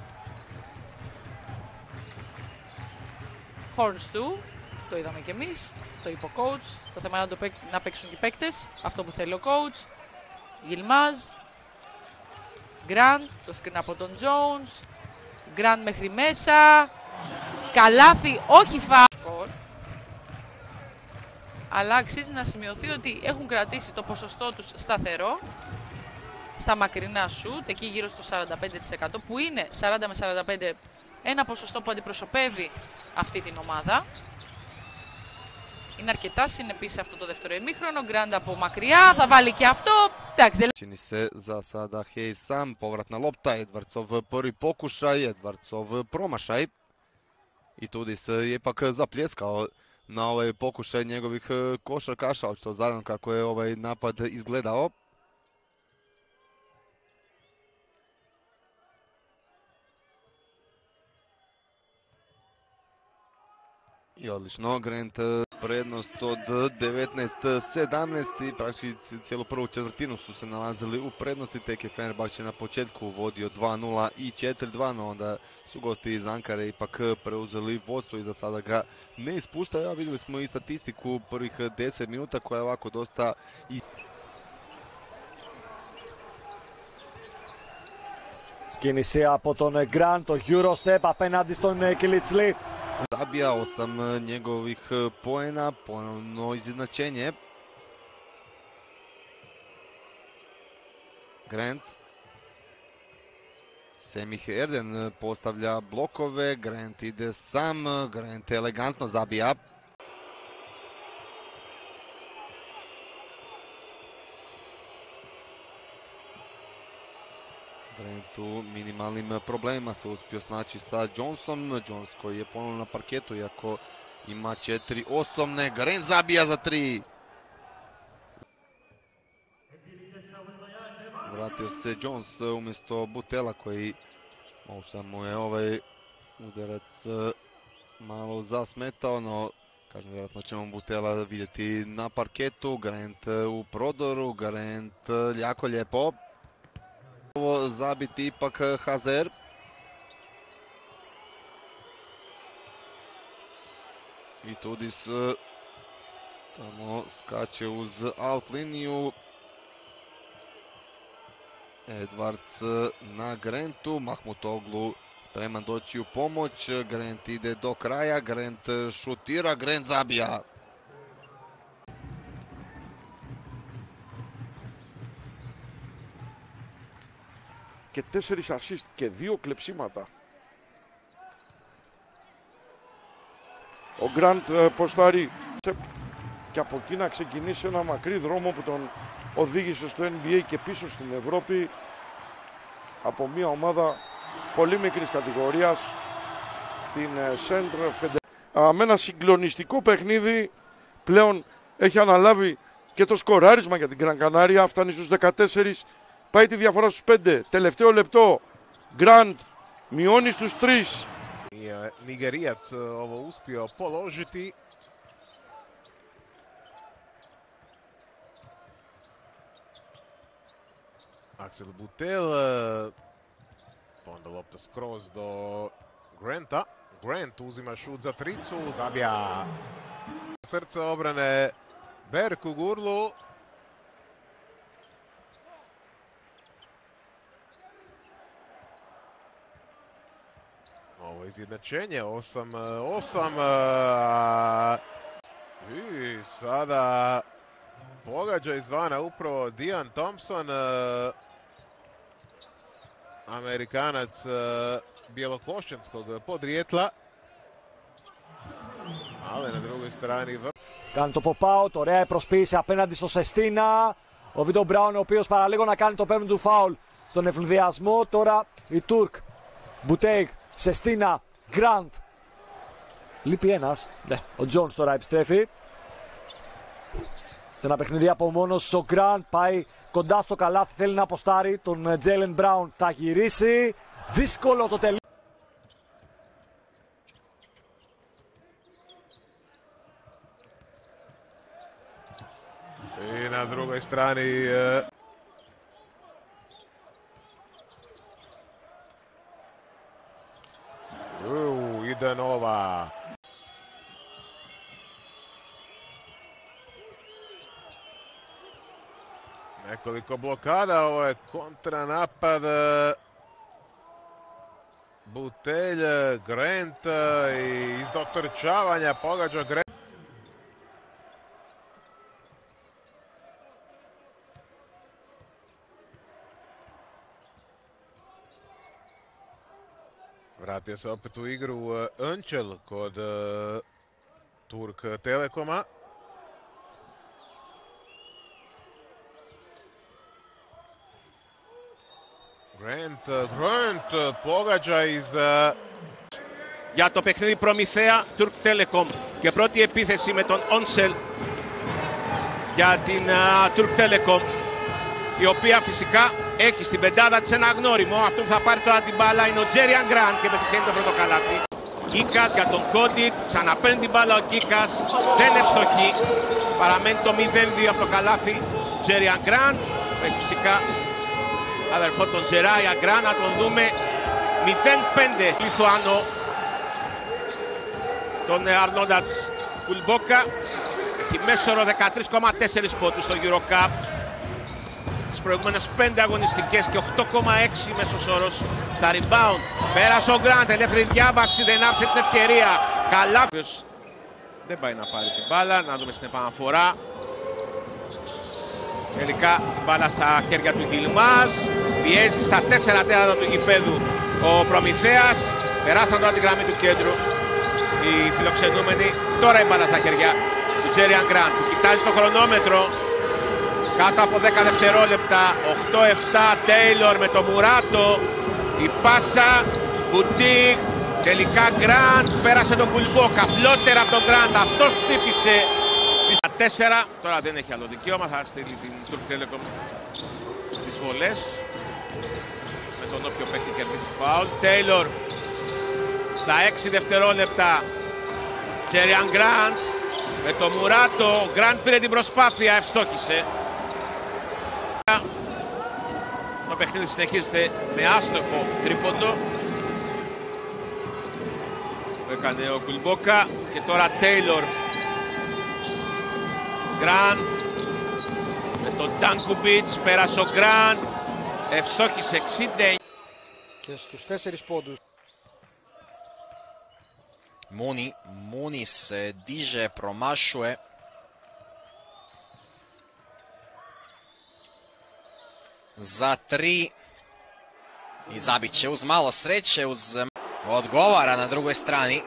Horns του, το είδαμε κι εμείς, το είπε ο coach. Το θέμα είναι να παίξουν και οι παίκτες, αυτό που θέλει ο coach. Γιλμάζ, Grant, το screen από τον Jones. Grant μέχρι μέσα. Καλάθι, όχι φάουλ. Αλλά αξίζει να σημειωθεί ότι έχουν κρατήσει το ποσοστό τους σταθερό στα μακρινά σουτ, εκεί γύρω στο 45%, που είναι 40 με 45, ένα ποσοστό που αντιπροσωπεύει αυτή την ομάδα. Είναι αρκετά συνεπής σε αυτό το δεύτερο ημίχρονο. Γκραντ από μακριά, θα βάλει και αυτό. Čini se za sada Hayes sam, povratna lopta, Edvardsov prvi pokušaj, Edvardsov promašaj. I Tudis je ipak zapljeskao na ovaj pokušaj njegovih košarkaša, očito zadan kako je ovaj napad izgledao. I odlično, Grant prednost od 19-17 i praktički cijelu prvu četvrtinu su se nalazili u prednosti, tek je Fenerbahče na početku vodio 2-0 i 4-2, no onda su gosti iz Ankare ipak preuzeli vodstvo i za sada ga ne ispuštaju, a vidjeli smo i statistiku prvih 10 minuta koja je ovako dosta... Κίνηση από τον Grant, το Eurostep απέναντι στον Kilitzli. Zabija 8 njegovih poena, ponovno izjednačenje. Grant. Semih Erden postavlja blokove, Grant ide sam, Grant elegantno zabija. Grant u minimalnim problemima se uspio snaći sa Johnson. Jones koji je ponovno na parketu, iako ima 4 osobne. Grant zabija za 3. Vratio se Jones umjesto Butela koji samo je ovaj udarac malo zasmetao, no kažem, vjerojatno ćemo Butela vidjeti na parketu. Grant u prodoru, Grant jako lijepo. Ovo zabiti ipak Hazer. I Tudis tamo skače uz out liniju. Edwards na Grantu, Mahmutoglu spreman doći u pomoć. Grant ide do kraja, Grant šutira, Grant zabija. Και 4 assist και 2 κλεψίματα. Ο Grant ποστάρει και από εκεί να ξεκινήσει ένα μακρύ δρόμο που τον οδήγησε στο NBA και πίσω στην Ευρώπη από μια ομάδα πολύ μικρής κατηγορίας, την Central Federation. Με ένα συγκλονιστικό παιχνίδι πλέον έχει αναλάβει και το σκοράρισμα για την Gran Canaria, φτάνει στους 14. Πάει τη διαφορά στους 5. Τελευταίο λεπτό. Grant μειώνει στους 3. Nigerijac ovo uspio položiti. Axel Butel. Onda lopta skroz do Granta. Grant uzima šut za tricu. Zabija srce obrane Berku Gurlu. Ovo izjednačenje, 8-8. I sada pogađa izvana upravo Dion Thompson, Amerikanac bjelokošćanskog podrijetla. Ali na drugoj strani... Κάνει το pop-out, ωραία η προσποίηση απέναντι στο Σεστίνα. Ο Βίντο Μπράουν, ο οποίος παραλίγο να κάνει το πέμπτο του φάουλ στον ευνηδιασμό. Τώρα η Τούρκ, Μπουτέικ, Σεστίνα, Γκραντ. Λείπει ένας. Ναι, ο Τζόνς τώρα επιστρέφει. Σε ένα παιχνίδι από μόνος ο Γκραντ πάει κοντά στο καλάθι, θέλει να αποστάρει τον Τζέιλεν Μπράουν. Θα γυρίσει. Δύσκολο το τελείωμα. I na drugoj strani David Nova. Nekoliko blokada, ovo je kontranapad. Butelj, Grant i iz dotrčavanja pogađa Grant. Vratio se opet u igru Önčel kod Turk Telekoma. Grant pogađa iz... Για το παιχνίδι Προμηθέα Turk Telecom και πρώτη επίθεση με τον Önčel για την Turk Telecom, η οποία φυσικά έχει στην πεντάδα της ένα γνώριμο. Αυτό που θα πάρει τώρα την μπάλα είναι ο Jerian Grant και πετυχαίνει το πρώτο καλάθι. Κίκας για τον Κόντιτ, ξαναπαίρνει την μπάλα ο Κίκας, δεν ευστοχεί. Παραμένει το 0-2 από το καλάθι. Jerian Grant, έχει φυσικά αδερφό τον Jerian Grant, να τον δούμε. 0-5 Λιθουάνο, τον Αρνόντατς Κουλμπόκα. Έχει μέσο όρο 13,4 πόντους στο EuroCup. Στις προηγούμενες 5 αγωνιστικές και 8,6 μέσος όρος στα rebound. Πέρασε ο Γκραντ, ελεύθερη διάβαση, δεν άφησε την ευκαιρία. Καλά. Δεν πάει να πάρει την μπάλα, να δούμε στην επαναφορά. Τελικά μπάλα στα χέρια του Γιλμάζ. Πιέζει στα 4 τέρατα του γηπέδου ο Προμηθέας. Περάσαν τώρα την γραμμή του κέντρου οι φιλοξενούμενοι. Τώρα η μπάλα στα χέρια του Jerian Grant, που κοιτάζει το χρονόμετρο. Κάτω από 10 δευτερόλεπτα, 8-7, Taylor με το Μουράτο, η πάσα, Μπουτίκ, τελικά Grant, πέρασε τον Κουλμπόκα, φλότερα από τον Grant, αυτός χτύπησε. Στα 4, τώρα δεν έχει άλλο δικαίωμα, θα στείλει την Turk Telecom στις βολές, με τον όποιο παίκτη κερδίσει φάουλ. Taylor, στα 6 δευτερόλεπτα, Jerian Grant, με το Μουράτο, Grant πήρε την προσπάθεια, ευστόχησε. Το παιχνίδι συνεχίζεται με άστοχο τρίποντο που έκανε ο Κουλμπόκα και τώρα Taylor. Grant με τον Dankubic, πέρασε ο Grant, ευστόχησε 60 και στους 4 πόντους. Muni se diže, promašuje. Za 3 i zabit će uz malo sreće, uz odgovara na drugoj strani.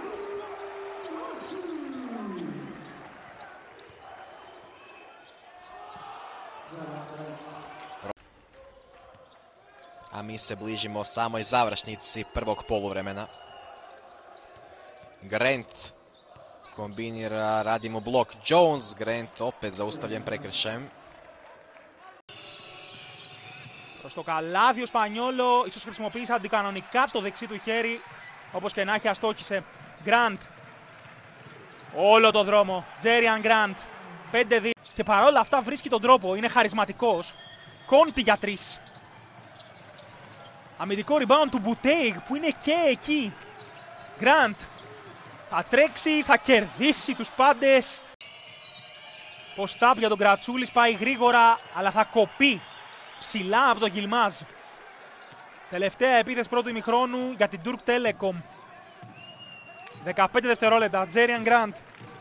A mi se bližimo samoj završnici prvog poluvremena. Grant kombinira, radimo blok Jones, Grant opet zaustavljen prekršajem. Προς το καλάθι ο Σπανιόλο, ίσως χρησιμοποίησε αντικανονικά το δεξί του χέρι, όπως και να έχει αστόχησε. Grant, όλο το δρόμο, Jerian Grant, 5-2 και παρόλα αυτά βρίσκει τον τρόπο, είναι χαρισματικός. Κόντι για 3. Αμυντικό rebound του Μπουτέιγ που είναι και εκεί. Grant, θα τρέξει, θα κερδίσει τους πάντες. Post-up για τον Κρατσούλης, πάει γρήγορα, αλλά θα κοπεί ψηλά από τον Γιλμάζ. Τελευταία επίθεση πρώτου ημιχρόνου για την Turk Telecom. 15 δευτερόλεπτα, Jerian Grant.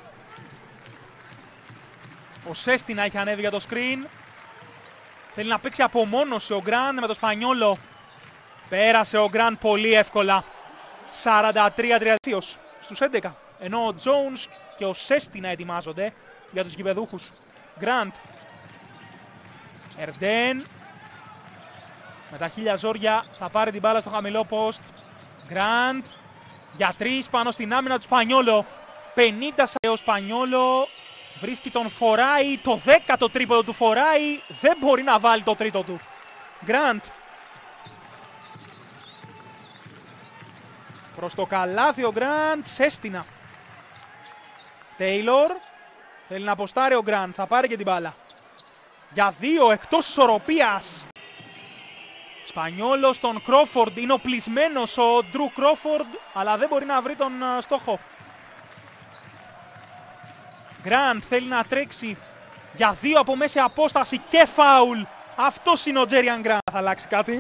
Ο Σέστινα έχει ανέβει για το screen. Θέλει να παίξει απομόνωση ο Grant με το Σπανιόλο. Πέρασε ο Grant πολύ εύκολα. 43-32 στους 11. Ενώ ο Jones και ο Σέστινα ετοιμάζονται για τους γηπεδούχους. Grant. Ερντέν. Με τα χίλια ζόρια θα πάρει την μπάλα στο χαμηλό post. Grant. Για 3 πάνω στην άμυνα του Σπανιόλο. 50 ο Σπανιόλο. Βρίσκει τον Φοράι. Το 10ο τρίποντο του Φοράι. Δεν μπορεί να βάλει το τρίτο του. Grant. Προς το καλάθι ο Grant. Σέστινα. Taylor. Θέλει να αποστάρει ο Grant. Θα πάρει και την μπάλα. Για 2 εκτός ισορροπίας. Σπανιόλος στον Κρόφορντ. Είναι οπλισμένος ο Ντρου Κρόφορντ, αλλά δεν μπορεί να βρει τον στόχο. Γκραντ θέλει να τρέξει για 2 από μέση απόσταση και φάουλ. Αυτός είναι ο Τζέριαν Γκραντ. Θα αλλάξει κάτι.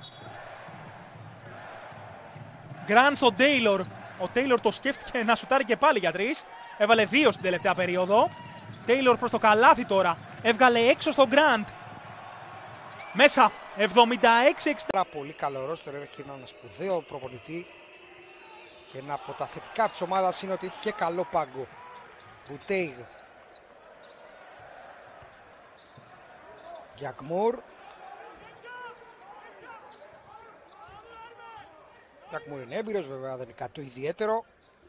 Γκραντ στον Τέιλορ. Ο Τέιλορ το σκέφτηκε να σουτάρει και πάλι για 3. Έβαλε 2 στην τελευταία περίοδο. Τέιλορ προς το καλάθι τώρα. Έβγαλε έξω στον Γκραντ. Μέσα. 76-60. Πολύ καλό ρόστερ, έχει έναν σπουδαίο προπονητή. Και ένα από τα θετικά της ομάδας είναι ότι έχει και καλό πάγκο. Μπουτέιγ. Γιακμούρ. Γιακμούρ είναι έμπειρος, βέβαια δεν είναι κάτι το ιδιαίτερο.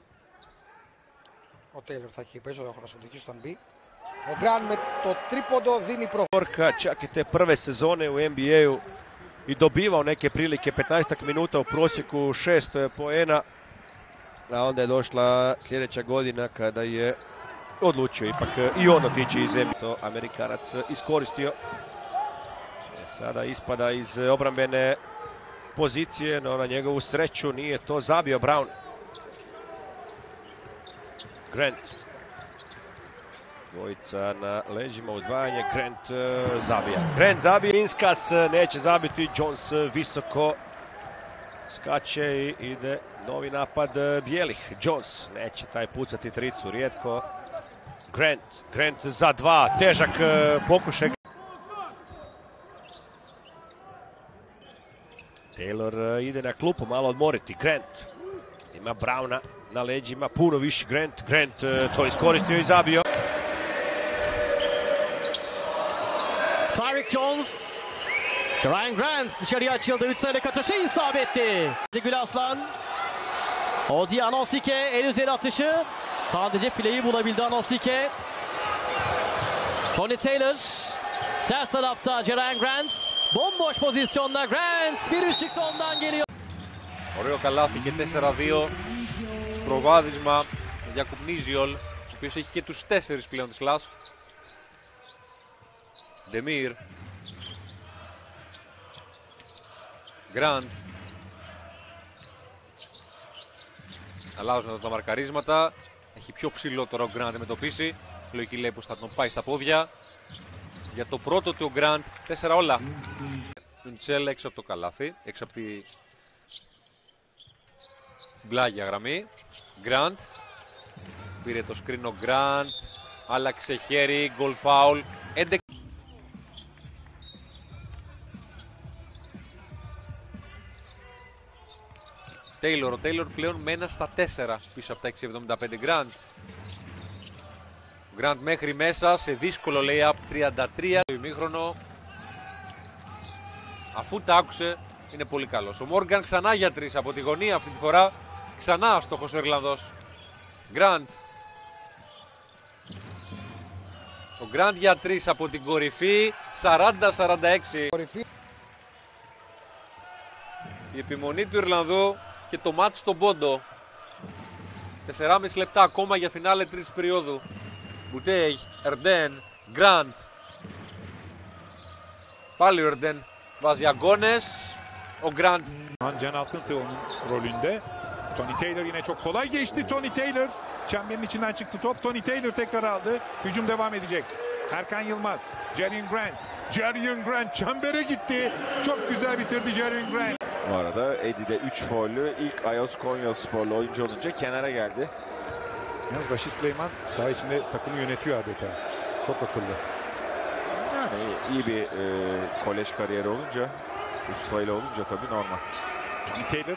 Ο Τέιλορ θα έχει περισσότερο χρόνο συμμετοχή στον μπι. Ο Γκραντ με το τρίποντο dini prvo. Čak i te prve sezone u NBA-u i dobivao neke prilike, 15 minuta u prosjeku 6 poena, a onda je došla sljedeća godina kada je odlučio ipak i on otići iz NBA. To Amerikanac iskoristio. Sada ispada iz obrambene pozicije, no na njegovu sreću nije to zabio Brown. Grant. Dvojica na leđima, udvajanje, Grant zabija. Grant zabija, Minskas neće zabiti, Jones visoko skače i ide novi napad bijelih. Jones neće taj pucati tricu, rijetko. Grant za 2, težak pokušaj. Taylor ide na klupu malo odmoriti, Grant ima Browna na leđima, puno više Grant to iskoristio i zabio. Tyreek Jones, Jerian Grant dışarıya açıldı. 3 sayılık atışı isabetli. Gül Aslan. Odi Anosike el üzeri atışı. Sadece fileyi bulabildi Anosike. Tony Taylor. Ters tarafta Jerian Grant. Bomboş pozisyonda Grant. Bir ışık ondan geliyor. Ωραίο καλάθι και 4-2. Προβάδισμα για Κουπνίζιολ, ο οποίος έχει και τους 4 πλέον της Λάσ. Ντεμίρ. Γκραντ. Αλλάζουν εδώ τα μαρκαρίσματα. Έχει πιο ψηλό τώρα ο Γκραντ αντιμετωπίσει. Λογική λέει πως θα τον πάει στα πόδια. Για το πρώτο του Γκραντ, 4 όλα. Ντσέλ έξω από το καλάθι, έξω από τη μπλάγια γραμμή. Γκραντ. Πήρε το screen ο Γκραντ. Άλλαξε χέρι, γκολ φάουλ. 11. Taylor, ο Taylor πλέον με 1 στα 4 πίσω από τα 6,75. Γκραντ. Γκραντ μέχρι μέσα σε δύσκολο lay-up, 33 το ημίχρονο. Αφού τα άκουσε είναι πολύ καλός. Ο Μόργαν ξανά για 3 από τη γωνία αυτή τη φορά. Ξανά στόχος ο Ιρλανδός. Γκραντ. Ο Γκραντ για 3 από την κορυφή. 40-46. Η επιμονή του Ιρλανδού και το μάτς στον πόντο. 4,5 λεπτά ακόμα για φινάλε τρίτης περίοδου. Μπουτέι, Ερντέν, Γκραντ. Πάλι ο Ερντέν βάζει αγκώνες. Ο Γκραντ. Can Altıntığ'ın rolünde. Tony Taylor yine çok kolay geçti. Tony Taylor çemberin içinden çıktı top. Tony Taylor tekrar aldı. Hücum devam edecek. Erkan Yılmaz, Jerian Grant. Jerian Grant çembere gitti. Çok güzel bitirdi Jerian Grant. Bu arada Eddie'de 3 faullü ilk Ayos Konyasporlu oyuncu olunca kenara geldi. Yalnız Raşit Süleyman saha içinde takımı yönetiyor adeta. Çok akıllı. Yani iyi bir kolej kariyeri olunca, ustayla olunca tabii normal. Tony Taylor.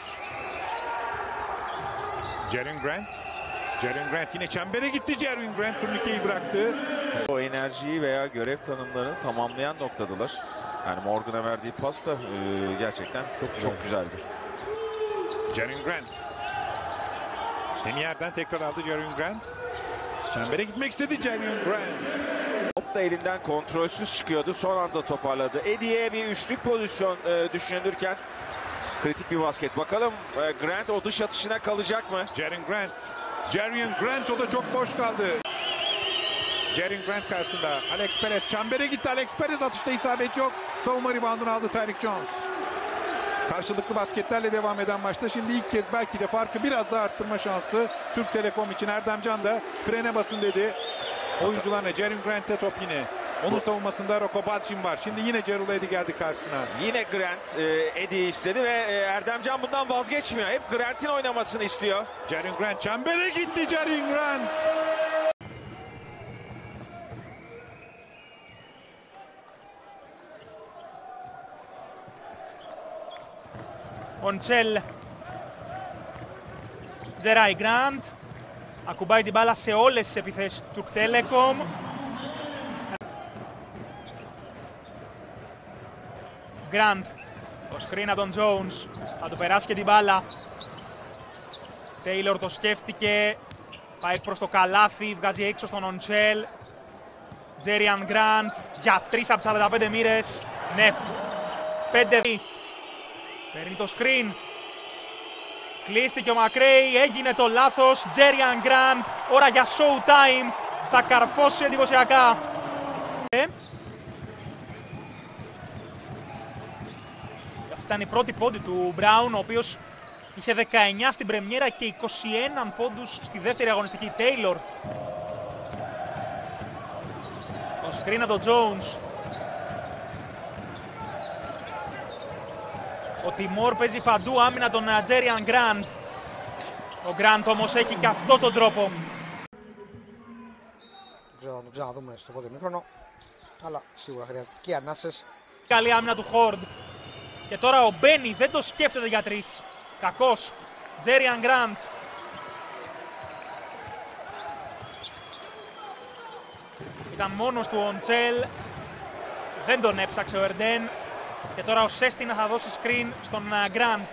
Jerian Grant. Jerian Grant yine çembere gitti. Jerian Grant turnikeyi bıraktı. O enerjiyi veya görev tanımlarını tamamlayan noktadalar. Yani Morgan'a verdiği pas da gerçekten çok güzeldi. Jerian Grant. Semiyer'den tekrar aldı Jerian Grant. Çembere gitmek istedi Jerian Grant. Top da elinden kontrolsüz çıkıyordu. Son anda toparladı. Eddie'ye bir üçlük pozisyon düşünülürken kritik bir basket. Bakalım Grant o dış atışına kalacak mı? Jerian Grant. Jerian Grant o da çok boş kaldı. Jerian Grant karşısında Alex Perez çembere gitti. Alex Perez atışta isabet yok. Savunma reboundunu aldı Tyreek Jones. Karşılıklı basketlerle devam eden maçta şimdi ilk kez belki de farkı biraz daha arttırma şansı Türk Telekom için. Erdemcan da frene basın dedi oyuncularına. Jerian Grant'e top yine. Onun savunmasında Roko Bacin var. Şimdi yine Cerul Eddy geldi karşısına. Yine Grant Eddy'yi istedi ve Erdemcan bundan vazgeçmiyor. Hep Grant'in oynamasını istiyor. Jerian Grant çembere gitti Jerian Grant. Οντσέλ, Τζεράι Γκραντ, ακουμπάει την μπάλα σε όλες τις επιθέσεις του Turk Telecom. Γκραντ, το screen από τον Jones, θα του περάσει και την μπάλα. Taylor το σκέφτηκε, πάει προς το καλάθι, βγάζει έξω στον Οντσέλ. Τζέριαν Γκραντ, για 3 από τις 45 μοίρες, ναι, 5. Παίρνει το screen. Κλείστηκε ο Μακρέι, έγινε το λάθος. Τζέριαν Γκραντ, ώρα για show time. Θα καρφώσει εντυπωσιακά. Αυτή ήταν η πρώτη πόντη του Μπράουν, ο οποίος είχε 19 στην πρεμιέρα και 21 πόντους στη δεύτερη αγωνιστική. Taylor. Το screen από τον Jones. Ο Τιμόρ παίζει παντού άμυνα τον Τζέριαν Γκραντ. Ο Γκραντ όμως έχει και αυτό τον τρόπο. Δεν ξέρω, τον ξαναδούμε στο πρώτο ημίχρονο, αλλά σίγουρα χρειάζεται και ανάσες. Καλή άμυνα του Χόρντ. Και τώρα ο Μπένι δεν το σκέφτεται για 3. Κακός. Τζέριαν Γκραντ. Ήταν μόνος του ο Οντσέλ. Δεν τον έψαξε ο Ερντέν. Και τώρα ο Σέστινα θα δώσει screen στον Γκραντ.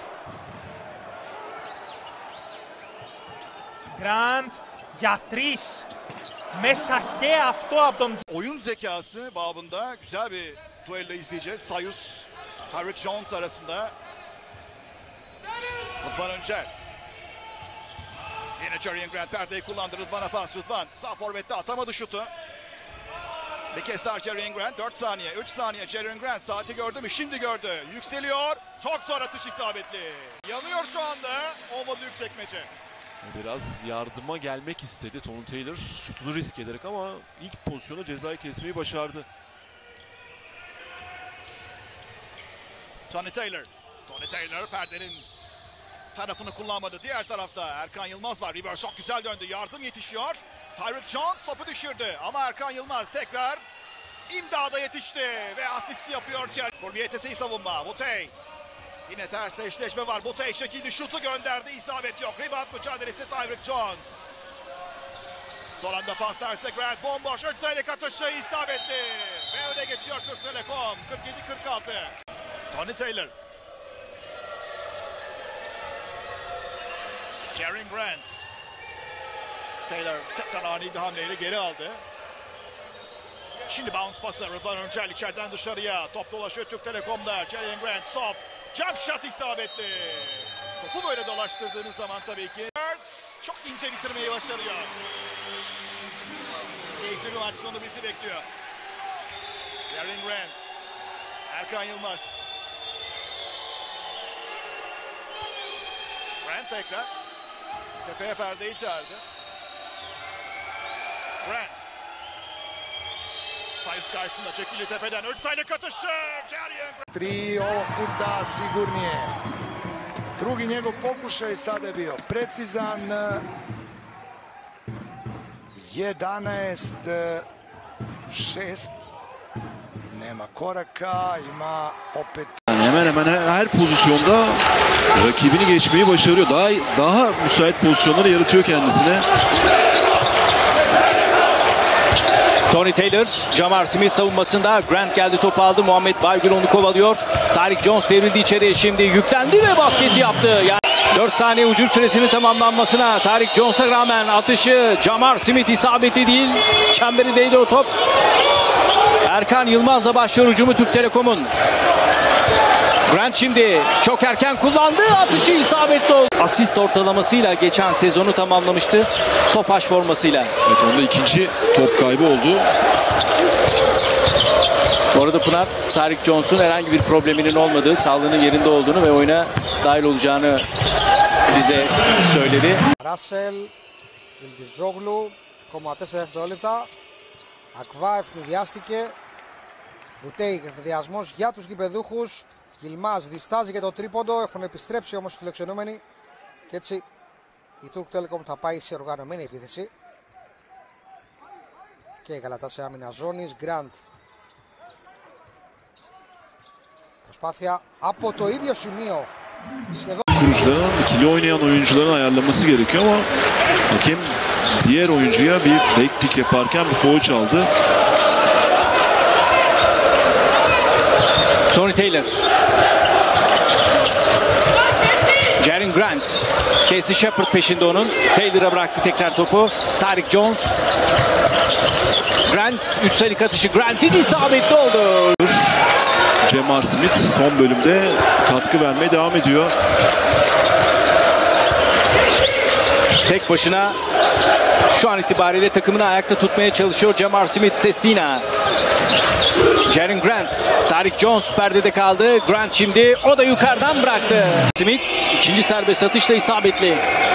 Γκραντ για 3. Μέσα και αυτό από τον... Oyun zekası babında güzel bir duello izleyeceğiz. Sayus, Tyreek Jones arasında. Rıdvan Öncel. Yine Jerian Grant perdeyi kullandı. Rıdvan'a pas. Rıdvan sağ forvette atamadı şutu. Bir kez daha Jerian Grant 4 saniye 3 saniye Jerian Grant saati gördü mü? Şimdi gördü. Yükseliyor. Çok zor atış isabetli. Yanıyor şu anda. Olmadı Büyükçekmece. Biraz yardıma gelmek istedi Tony Taylor. Şutunu risk ederek ama ilk pozisyonu cezayı kesmeyi başardı. Tony Taylor. Tony Taylor perdenin tarafını kullanmadı. Diğer tarafta Erkan Yılmaz var. Reverse çok güzel döndü. Yardım yetişiyor. Tyreek Jones topu düşürdü ama Erkan Yılmaz tekrar imdada yetişti ve asist yapıyor. Kurbiyetese'yi savunma. Butey. Yine ters eşleşme var. Butey çekildi. Şutu gönderdi. İsabet yok. Rebound mücadelesi Tyreek Jones. Son anda pas derse Grant bomboş. 3 sayılık atışı isabetli. Ve öne geçiyor Türk Telekom. 47-46. Tony Taylor. Jerian Grant. Taylor tekrar ani bir hamleyle geri aldı. Şimdi bounce pası. Rıdvan Öncel içeriden dışarıya. Top dolaşıyor Türk Telekom'da. Jerian Grant stop. Jump shot isabetli. Topu böyle dolaştırdığınız zaman tabii ki çok ince bitirmeyi başarıyor. Keyifli bir maç sonu bizi bekliyor. Jerian Grant. Erkan Yılmaz. Grant tekrar. Tepeye perdeyi çağırdı. Grant. Sayus karşısında çekili tepeden 3 sayılık atışı. Jerian Grant. 3 ovog puta sigurnije. Drugi njegov pokušaj sada je bio precizan. 11-6. Nema koraka, ima opet. Hemen hemen her pozisyonda rakibini geçmeyi başarıyor. Daha müsait pozisyonları yaratıyor kendisine. Tony Taylor, Jamar Smith savunmasında. Grant geldi, topu aldı. Muhammed Baygül onu kovalıyor. Tyreek Jones devrildi içeriye, şimdi yüklendi ve basketi yaptı. Yani 4 saniye hücum süresinin tamamlanmasına Tyreek Jones'a rağmen atışı Jamar Smith isabetli değil. Çemberi değdi o top. Erkan Yılmaz'la başlıyor hücumu Türk Telekom'un. Grant şimdi çok erken kullandı. Atışı isabetli oldu. Asist ortalamasıyla geçen sezonu tamamlamıştı. Topaş formasıyla. Evet, onda ikinci top kaybı oldu. Bu arada Pınar, Tariq Jones'un herhangi bir probleminin olmadığı, sağlığının yerinde olduğunu ve oyuna dahil olacağını bize söyledi. Ράσελ, Ιλντιζόγλου, 4 δευτερόλεπτα. Ακβά ευνηδιάστηκε. Μπουτέικ, ευδιασμός για τους γηπεδούχους. Γιλμάς διστάζει για το τρίποντο. Έχουν επιστρέψει όμως οι φιλοξενούμενοι. Και έτσι η Turk Telecom θα πάει σε οργανωμένη επίθεση. Και η Γαλατά σε άμυνα ζώνης. Γκραντ. Προσπάθεια από το ίδιο σημείο. Σχεδόν. Kurucuların ikili oynayan oyuncuların ayarlaması gerekiyor ama hakem diğer oyuncuya bir back pick yaparken bir foul çaldı. Tony Taylor. Jaren Grant. Casey Shepard peşinde onun. Taylor'a bıraktı tekrar topu. Tariq Jones. Grant 3 sayılık atışı. Grant'in isabetli oldu. Jamar Smith son bölümde katkı vermeye devam ediyor. Tek başına şu an itibariyle takımını ayakta tutmaya çalışıyor Jamar Smith. Sestina. Jaren Grant. Tariq Jones perdede kaldı. Grant şimdi o da yukarıdan bıraktı. Smith ikinci serbest atışla isabetli.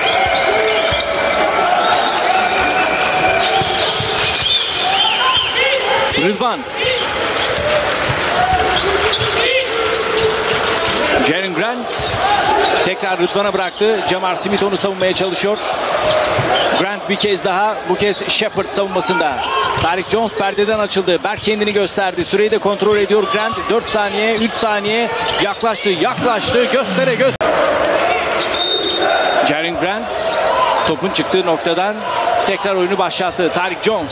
Rıdvan. Jaren Grant tekrar Rıdvan'a bıraktı. Jamar Smith onu savunmaya çalışıyor. Grant bir kez daha, bu kez Shepard savunmasında. Tariq Jones perdeden açıldı. Berk kendini gösterdi. Süreyi de kontrol ediyor Grant. 4 saniye, 3 saniye. Yaklaştı, göstere. Jaren Grant topun çıktığı noktadan tekrar oyunu başlattı. Tariq Jones.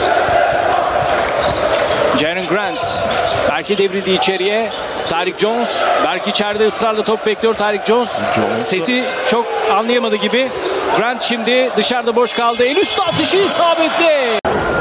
Jaren Grant. Berk'e devrildi içeriye. Tariq Jones. Berk içeride ısrarla top bekliyor. Tariq Jones. Seti çok anlayamadı gibi. Grant şimdi dışarıda boş kaldı. El üstü atışı isabetli.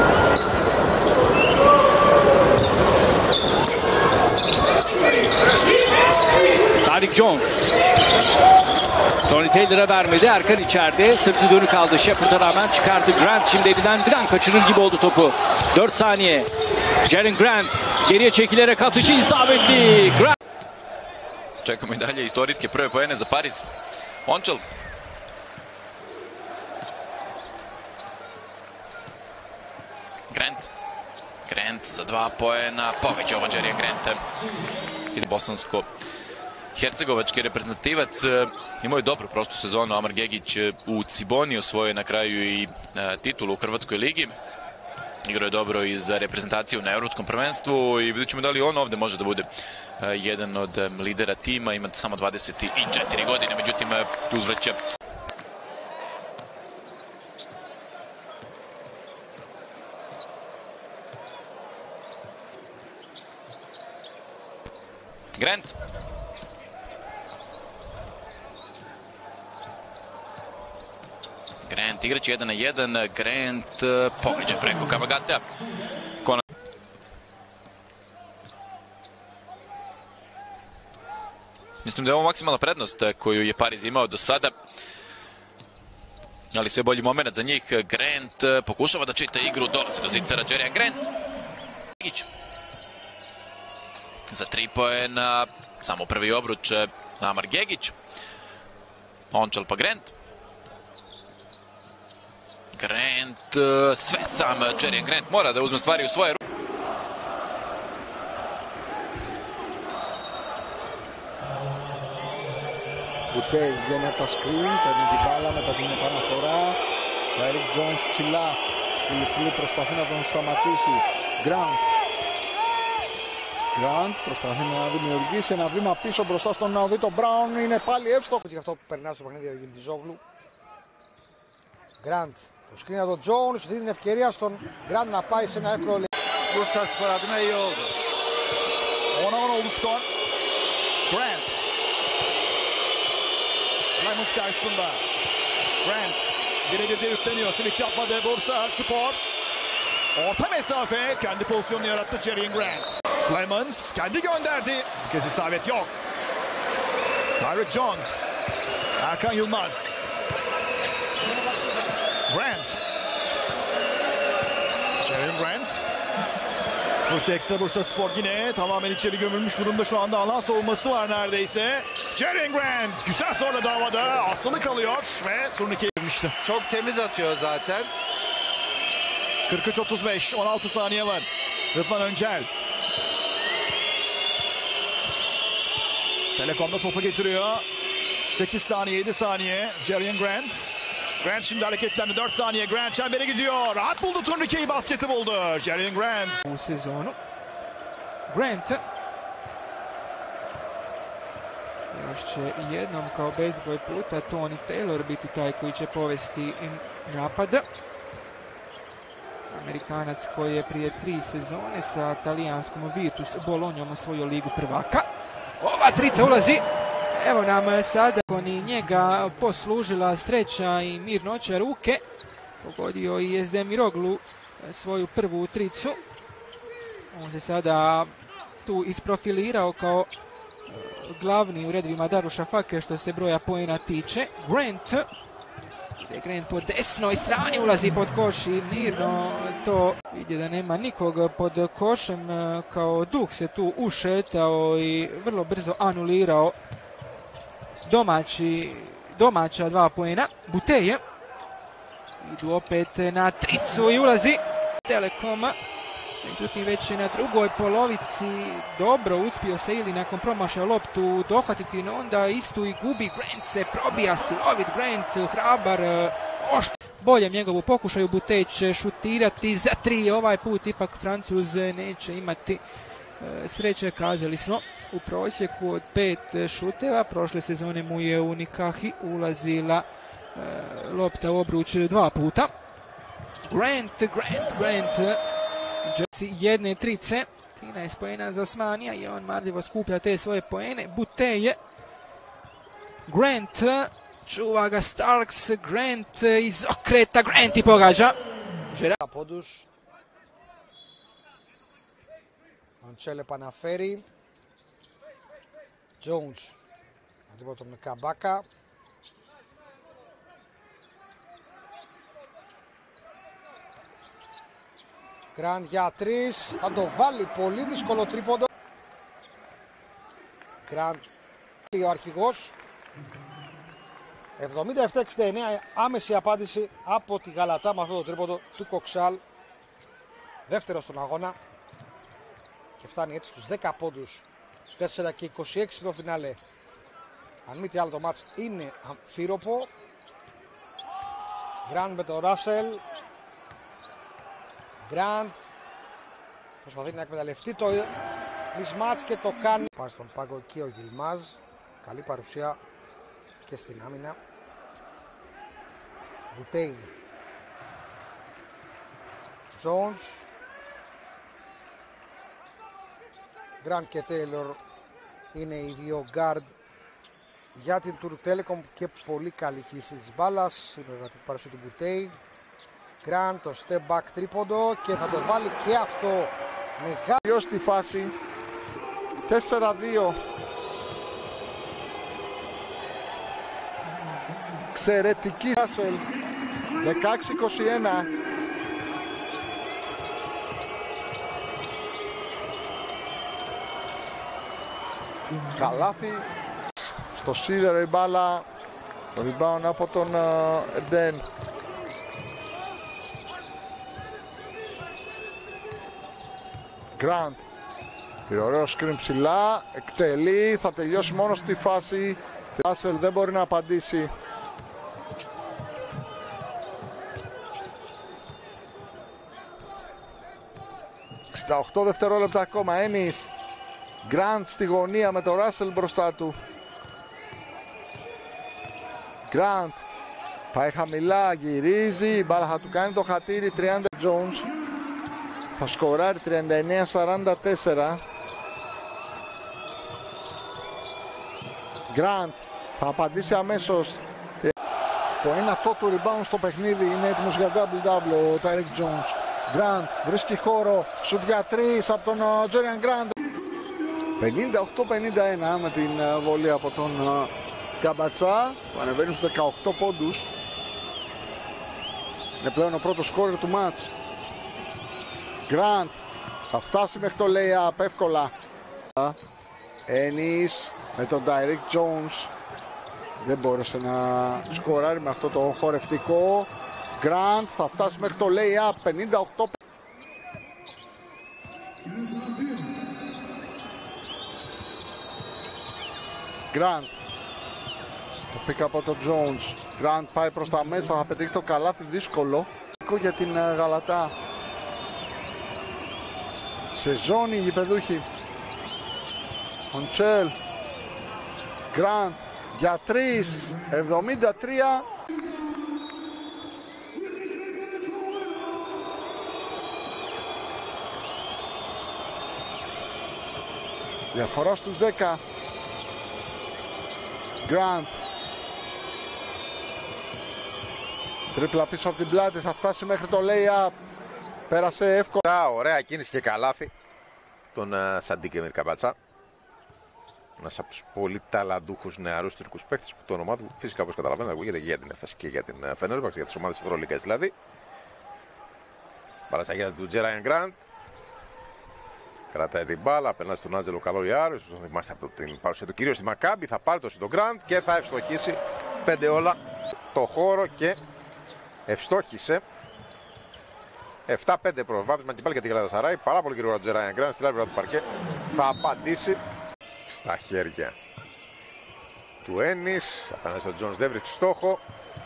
Tariq Jones. Tony Taylor'a vermedi. Erkan içeride. Sırtı dönük kaldı. Shepard'a rağmen çıkardı. Grant şimdi elinden bir an kaçırır gibi oldu topu. 4 saniye. Jaren Grant geriye çekilerek atışı isabetli. Grant. Čekamo i dalje istorijske prve poene za Pariz. Ončel. Grant za 2 poena. Poveća ovo Jaren Grant. I bosansko-hercegovački reprezentativac. Imao je dobru prošlu sezonu. Amar Gegić u Ciboni osvojio na kraju i titulu u Hrvatskoj ligi. Igrao je dobro i za reprezentaciju na Evropskom prvenstvu i vidjet ćemo da li on ovdje može da bude jedan od lidera tima. Ima samo 24 godine, međutim uzvraća. Grant. Grant igrač 1 na 1, Grant pogađa preko Kamagatea. Mislim da je ovo maksimalna prednost koju je Pariz imao do sada. Ali sve bolji moment za njih. Grant pokušava da čita igru, dolazi do zicera Jaren Grant. Za 3 poena, samo prvi obruč Amar Gegić. Ončel pa Grant. Grant, sve sam Jaren Grant mora da uzme stvari u svoje ruke. Μπουτέικ βγαίνει από τα screen, παίρνει την μπάλα μετά την επαναφορά. Τάιρικ Τζόνς ψηλά, η προσπαθεί να τον σταματήσει. Γκραντ προσπαθεί να δημιουργήσει ένα βήμα πίσω μπροστά στον Ναουδίτο Μπράουν, είναι πάλι εύστοχος. Γι' αυτό περνά στο παιχνίδι ο Ιλντιζόγλου. Γκραντ, το screen από τον Τζόνς, δίνει την ευκαιρία στον Γκραντ να πάει σε ένα εύκολο. Bursaspor adına iyi oldu. 10-10 oldu skor. Grant. Lemons karşısında. Grant birebir de yükleniyor. Switch yapmadı Bursaspor. Orta mesafe kendi pozisyonunu yarattı Jaren Grant. Lemons kendi gönderdi. Bu kez isabet yok. Tariq Jones. Erkan Yılmaz. Grant. Jaren Grant. Furteks'te Bursaspor yine tamamen içeri gömülmüş durumda şu anda. Alan savunması var neredeyse. Jerian Grant güzel sonra davada asılı kalıyor ve turnike girmişti. Çok temiz atıyor zaten. 43-35, 16 saniye var. Rıdvan Öncel. Telekom'da topu getiriyor. 8 saniye, 7 saniye. Jerian Grant. Grant şimdi hareketlendi. 4 saniye. Grant çembere gidiyor. Rahat buldu turnikeyi, basketi buldu. Jerian Grant. U sezonu. Grant još će jednom kao bezbroj puta Tony Taylor biti taj koji će povesti napad. Amerikanac koji je prije 3 sezone sa talijanskom Virtus Bolognjom osvojio ligu prvaka. Ova trica ulazi. Evo nam sada ni njega poslužila sreća i mirnoća ruke. Pogodio i Esdemiroglu svoju prvu tricu. On se sada tu isprofilirao kao glavni u redovima Daruša Fake što se broja poena tiče. Grant. Ide Grant po desnoj strani, ulazi pod koš i mirno to vidje da nema nikog pod košem. Kao duh se tu ušetao i vrlo brzo anulirao domaća 2 poena. Buteje. Idu opet na tricu i ulazi Telekoma. Međutim, već je na drugoj polovici dobro uspio se ili nakon promašaja loptu dohvatiti, no onda istu i gubi. Grant se probija, silovit Grant, hrabar, boljem njegovu pokušaju. Butej će šutirati za 3, ovaj put ipak Francuz neće imati sreće. Kazali smo u prosjeku od 5 šuteva, prošle sezone mu je u Nikahi ulazila lopta u obruč 2 puta. Grant. Jedne trice, 13 poena za Osmanija i on marljivo skuplja te svoje poene. Buteje, Grant, čuva ga Starks, Grant iz okreta, Grant i pogađa. Πόντους. Ο Τσέλ επαναφέρει. Jones αντίποτο με Καμπάκα. Γκραντ για 3, θα το βάλει, πολύ δύσκολο τρίποντο. Γκραντ, ο αρχηγός. 77-69, άμεση απάντηση από τη Γαλατά με αυτό το τρίποντο του Κοξάλ. Δεύτερο στον αγώνα. Και φτάνει έτσι στους 10 πόντους. 4 και 26 στο φινάλε. Αν μη τι άλλο το μάτς είναι αμφίροπο. Γκραντ με τον Ράσελ. Γκραντ προσπαθεί να εκμεταλλευτεί το μισμάτς και το κάνει. Πάει στον πάγκο εκεί ο Γιλμάζ. Καλή παρουσία και στην άμυνα. Μπουτέι. Τζόνς. Γκραντ και Τέιλορ είναι οι δύο γκάρντ για την Turk Telecom και πολύ καλή χύση της μπάλας. Είναι την παρουσία του Μπουτέι. Γκραντ, το step back τρίποντο και θα το βάλει και αυτό μεγάλο στη φάση. 4-2. Εξαιρετική Ράσελ. 16-21. Καλάθι. Στο σίδερο η μπάλα. Το rebound από τον Ερντέν. Γκραντ. Πήρε ωραίο σκριν ψηλά. Εκτελεί. Θα τελειώσει μόνο στη φάση. Ράσελ δεν μπορεί να απαντήσει. Στα 8 δευτερόλεπτα ακόμα. Ένις. Γκραντ στη γωνία με το Ράσελ μπροστά του. Γκραντ. Πάει χαμηλά. Γυρίζει. Η μπάλα θα του κάνει το χατήρι. 30 Jones. Θα σκοράρει 39-44. Γκραντ θα απαντήσει αμέσως. Το 1 του rebound στο παιχνίδι, είναι έτοιμος για double-double ο Tyreek Jones. Γκραντ βρίσκει χώρο, σουτ για 3 από τον Τζέριαν Γκραντ. 58-51 με την βολή από τον Καμπατσά, που ανεβαίνει στους 18 πόντους. Είναι πλέον ο πρώτος σκόρερ του μάτς. Γκραντ Θα φτάσει μέχρι το lay-up εύκολα. Ennis με τον Direct Jones. Δεν μπόρεσε να σκοράρει με αυτό το χορευτικό. Grant θα φτάσει μέχρι το lay-up 58. Grant. Το pick από τον Jones. Grant πάει προς τα μέσα, θα πετύχει το καλάθι δύσκολο. Για την Γαλατά. Σε ζώνη οι γηπεδούχοι. Οντσέλ. Grant για 3. 73. Διαφορά στους 10. Grant. Τρίπλα πίσω από την πλάτη, θα φτάσει μέχρι το lay-up. Πέρασε εύκολα. Ωραία κίνηση και καλάθι τον Σαντίκ Εμίρ Καμπατσά. Ένας από τους πολύ ταλαντούχους νεαρούς τουρκούς παίκτες που το όνομά του φυσικά όπως καταλαβαίνετε ακούγεται και για την Έφεση και για την Φενέρμπαξ, για τις ομάδες της Ευρωλίγκας δηλαδή. Παρασαγιά του Τζέραιαν Γκραντ. Κρατάει την μπάλα, περνάει στον Άντζελο Καλογιάρου. Ίσως θα θυμάστε από την παρουσία του κυρίως στη Μακάμπη. Θα πάρει το στον Γκραντ και θα ευστοχίσει 5 όλα το χώρο και ευστόχησε. 7-5 προβάδισμα και πάλι για την Γαλατασαράι. Πάρα πολύ γρήγορα ο Τζέραιαν Γκραντ στη λάβη του παρκέ. Θα απαντήσει στα χέρια του Ένις. Απέναντι στον Τζόνς δεν βρίσκει στόχο.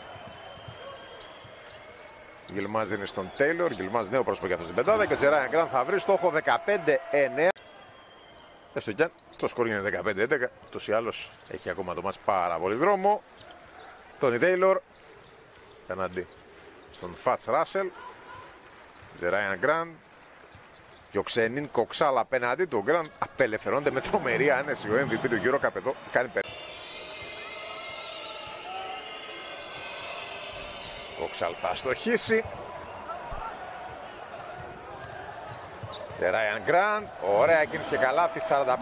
Γκυλμάς δίνει στον Τέιλορ. Γκυλμάς νέο πρόσωπο για αυτό στην πεντάδα. Και ο Τζέραιαν Γκραντ θα βρει στόχο 15-9. Έστω κι αν το σκορ είναι 15-11. Ούτως ή άλλως έχει ακόμα το μάτς πάρα πολύ δρόμο. Τόνι Τέιλορ. Απέναντι στον Φατς Ράσελ. Τζέραιαν Γκραντ. Και ο Ξενίν Κοξάλ απέναντι του. Ο Γκραντ απελευθερώνεται με τρομερή άνεση. Ο MVP του EuroCup εδώ κάνει πέρα. Κοξάλ θα στοχίσει. Τζέραιαν Γκραντ. Ωραία κίνηση και καλάθι. 45-42. 85-83.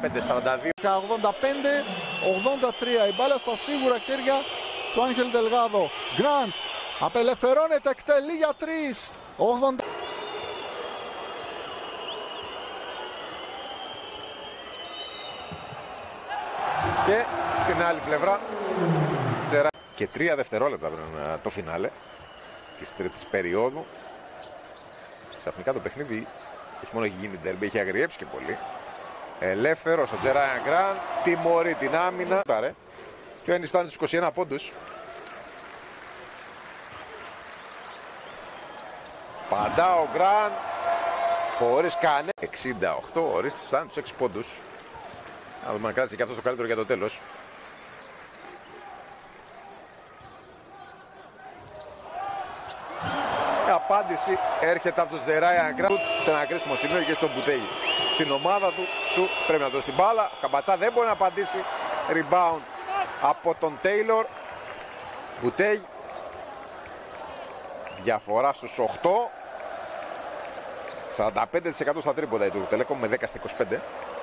Η μπάλα στα σίγουρα χέρια του Άγχελ Ντελγάδο. Γκραντ απελευθερώνεται, εκτελεί για 3. 80. Και την άλλη πλευρά και 3 δευτερόλεπτα το φινάλε της τρίτης περίοδου. Ξαφνικά το παιχνίδι όχι μόνο έχει γίνει ντέρμπι, έχει αγριέψει και πολύ. Ελεύθερος ο Τζέραιαν Γκραντ, τιμωρεί την άμυνα. Και ο Ένις φτάνει στους 21 πόντους. Παντά ο Γκραντ χωρίς κανένα. 68 ορίστε, φτάνει στους 6 πόντους. Να δούμε αν κράτησε και αυτό το καλύτερο για το τέλος. Η απάντηση έρχεται από τον Τζέραιαν Γκραντ σε ένα κρίσιμο σημείο και στον Μπουτέγι. Στην ομάδα του σου πρέπει να δώσει την μπάλα. Ο Καμπατσά δεν μπορεί να απαντήσει. Rebound από τον Τέιλορ. Μπουτέγι. Διαφορά στους 8. 45% στα τρίποντα η Τουρκ Τελέκομ με 10-25.